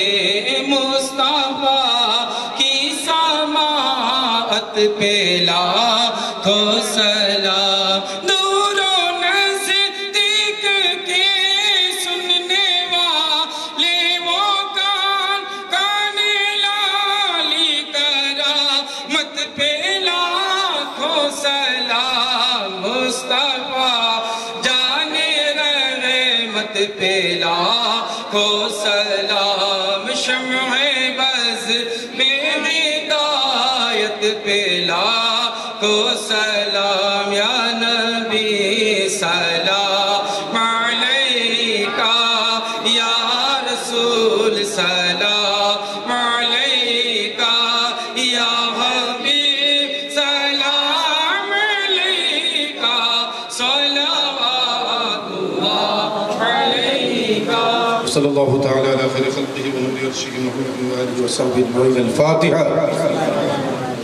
مصطفیٰ کی سماعت پہ لاکھوں سلام، دور و نزدیک کے سننے والے وہ کان کان لالی کرامت پہ لاکھوں سلام، مصطفیٰ جان رحمت پہ لاکھوں سلام، شمع بز میں ہدایت پہ لاکھوں سلام، یا نبی سلام علیکہ، یا رسول سلام علیکہ، یا حبیب سلام علیکہ، صلوات اللہ علیکہ۔ صلی اللہ تعالی علی خیر خلقہ و نور عرشہ محمد و آلہ و صحبہ اجمعین۔ الفاتحہ۔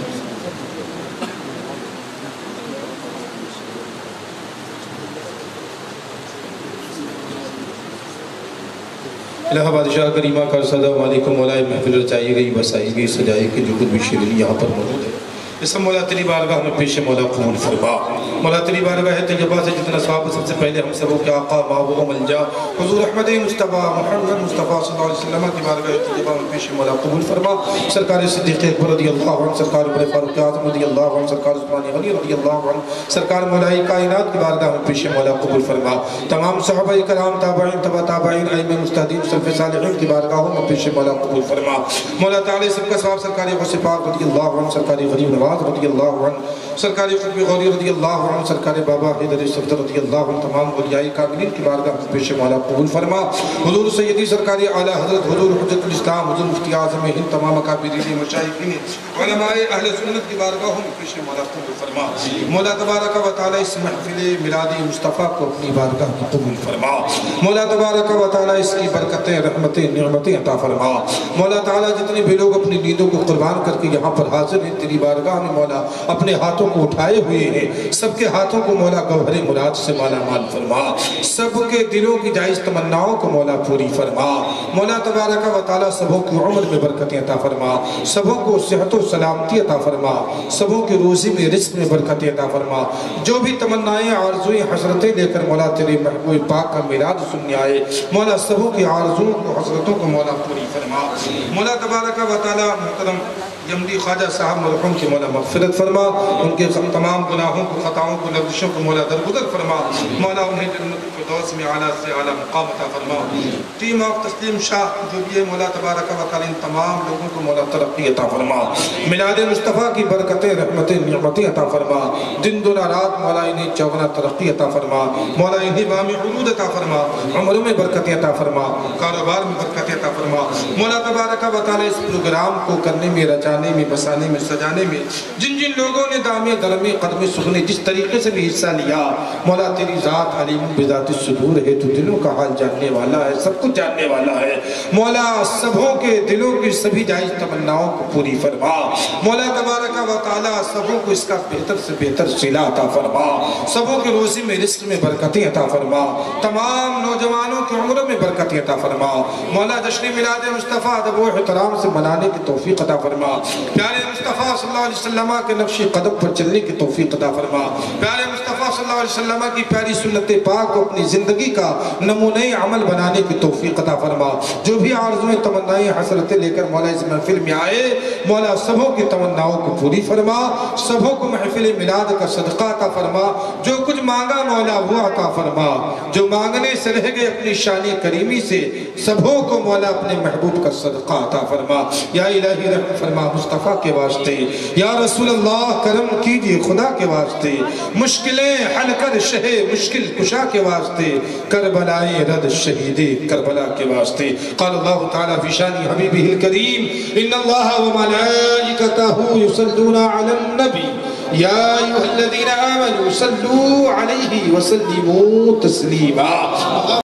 الہ بادشاہ کریمہ کا صدا مالک مولا محفل رچائی گئی، بسائی گئی، سجائی گئی، جو کچھ بھی شیرینی یہاں پر موجود ہے، اس مولا تیری بارگاہ میں پیش مولا قبول فرما۔ مولا تیری بارگاہ طیبہ سے جتنا ثواب، سب سے پہلے ہم سبوں کے آقا مابو و ملجا حضور احمد مصطفیٰ محمد مصطفیٰ صلی اللہ علیہ وسلم کی بارگاہ طیبہ میں پیش مولا قبول فرما۔ سرکار صدیق اکبر رضی اللہ عنہ، سرکار عمر فاروق اعظم رضی اللہ عنہ، سرکار عثمان غنی رضی اللہ عنہ، سرکار مولا کائنات کی بارگاہ میں پیش مولا قبول فرما۔ تمام صحابہ کرام، تابعین، تبع تابعین، ائمہ مجتہدین، سلف صالحین کی بارگاہوں میں پیش مولا قبول فرما۔ مولا تعالی سب کا ثواب سرکار غوث پاک رضی اللہ عنہ، سرکار غریب نواز رضی اللہ عنہ، سرکار قطب غوری رضی اللہ عنہ، سرکار بابا حیدر صفدر رضی اللہ عنہ، تمام اولیاء کاملین کی بارگاہ میں پیش مولا قبول فرما۔ حضور سیدی سرکار اعلی حضرت حضور حجت الاسلام حضور مفتی اعظم ہند، تمام اکابرین مشایخین علماء اہل سنت کی بارگاہوں میں پیش مولا قبول فرما۔ مولا تبارک و تعالی اس محفل میلاد مصطفیٰ کو اپنی بارگاہ کی قبول فرما۔ مولا تبارک و تعالی اس کی برکتیں، رحمتیں، نعمتیں عطا فرما۔ مولا تعالی جتنے بھی لوگ اپنی نیندوں کو قربان کر کے یہاں پر حاضر ہیں تیری بارگاہ میں مولا اپنے ہاتھوں کو اٹھائے ہوئے ہیں، سب کے ہاتھوں کو مولا گوہر مراد سے مالا مال فرما، سب کے دلوں کی جائز تمناؤں کو مولا پوری فرما۔ مولا تبارک و تعالی سبوں کی عمر میں برکتیں عطا فرما، سبوں کو صحت و سلامتی عطا فرما، سبوں کی روزی میں رزق میں برکتیں عطا فرما۔ جو بھی تمنائیں، آرزویں، حسرتیں لے کر مولا تیرے محبوب پاک کا میلاد سننے آئے، مولا سبوں کی آرزوؤں کو، حسرتوں کو مولا پوری فرما۔ مولا تبارک و تعالی محترم یمدی خواجہ صاحب مرحوم کی مولا مغفرت فرما، ان کے تمام گناہوں کو، خطاؤں کو، لغزشوں کو مولا درگزر فرما۔ مولا انہیں جنت الفردوس میں اعلیٰ سے اعلیٰ مقام عطا فرما۔ ٹیم آف تسلیم شاہ جو بھی ہے مولا تبارک و تعالی ان تمام لوگوں کو مولا ترقی عطا فرما۔ میلاد مصطفیٰ کی برکتیں، رحمتیں، نعمتیں عطا فرما۔ دن دنا رات مولا انہیں چوگنا ترقی عطا فرما۔ مولا انہیں بامی حدود عطا فرما، عمروں میں برکتیں عطا فرما، کاروبار میں برکتیں عطا فرما۔ مولا تبارک و تعالی اس پروگرام کو کرنے میں، رچانے میں، بسانے میں، سجانے میں جن جن لوگوں نے دامے درمے قدم سخنے جس طریقے سے بھی حصہ لیا، مولا تیری ذات علیم بذات الصدور ہے، تو دلوں کا حال جاننے والا ہے، سب کچھ جاننے والا ہے۔ مولا سبوں کے دلوں کی سبھی جائز تمناؤں کو پوری فرما۔ مولا تبارک و تعالی سبوں کو اس کا بہتر سے بہتر صلہ عطا فرما، سبوں کے روزی میں، رزق میں برکتیں عطا فرما، تمام نوجوانوں کی عمروں میں برکتیں عطا فرما۔ مولا جشن میلاد مصطفیٰ ادب و احترام سے منانے کی توفیق عطا فرما۔ پیارے مصطفیٰ صلی اللہ علیہ وسلم کے نقش قدم پر چلنے کی توفیق عطا فرما۔ پیارے مصطفیٰ صلی اللہ علیہ وسلم کی پیاری سنت پاک کو اپنی زندگی کا نمونہ عمل بنانے کی توفیق عطا فرما۔ جو بھی آرزویں، تمنائیں، حسرتیں لے کر مولا اس محفل میں آئے، مولا سبوں کی تمناؤں کو پوری فرما، سبوں کو محفل میلاد کا صدقہ عطا فرما۔ جو کچھ مانگا مولا وہ عطا فرما، جو مانگنے سے رہ گئے اپنی شان کریمی سے، سبوں کو مولا اپنے محبوب کا صدقہ عطا فرما۔ یا الہی رحم فرما مصطفیٰ کے واسطے، یا رسول اللہ کرم کیجئے خدا کے واسطے، مشکلیں حل کر شہ مشکل کشا کے واسطے، کربلائے رد شہید کربلا کے واسطے۔ قال اللہ تعالیٰ فی شان حبیبہ الکریم ان اللہ وملائکتہ یصلون علی النبی یا ایھا الذین آمنوا صلوا علیہ وسلموا تسلیما۔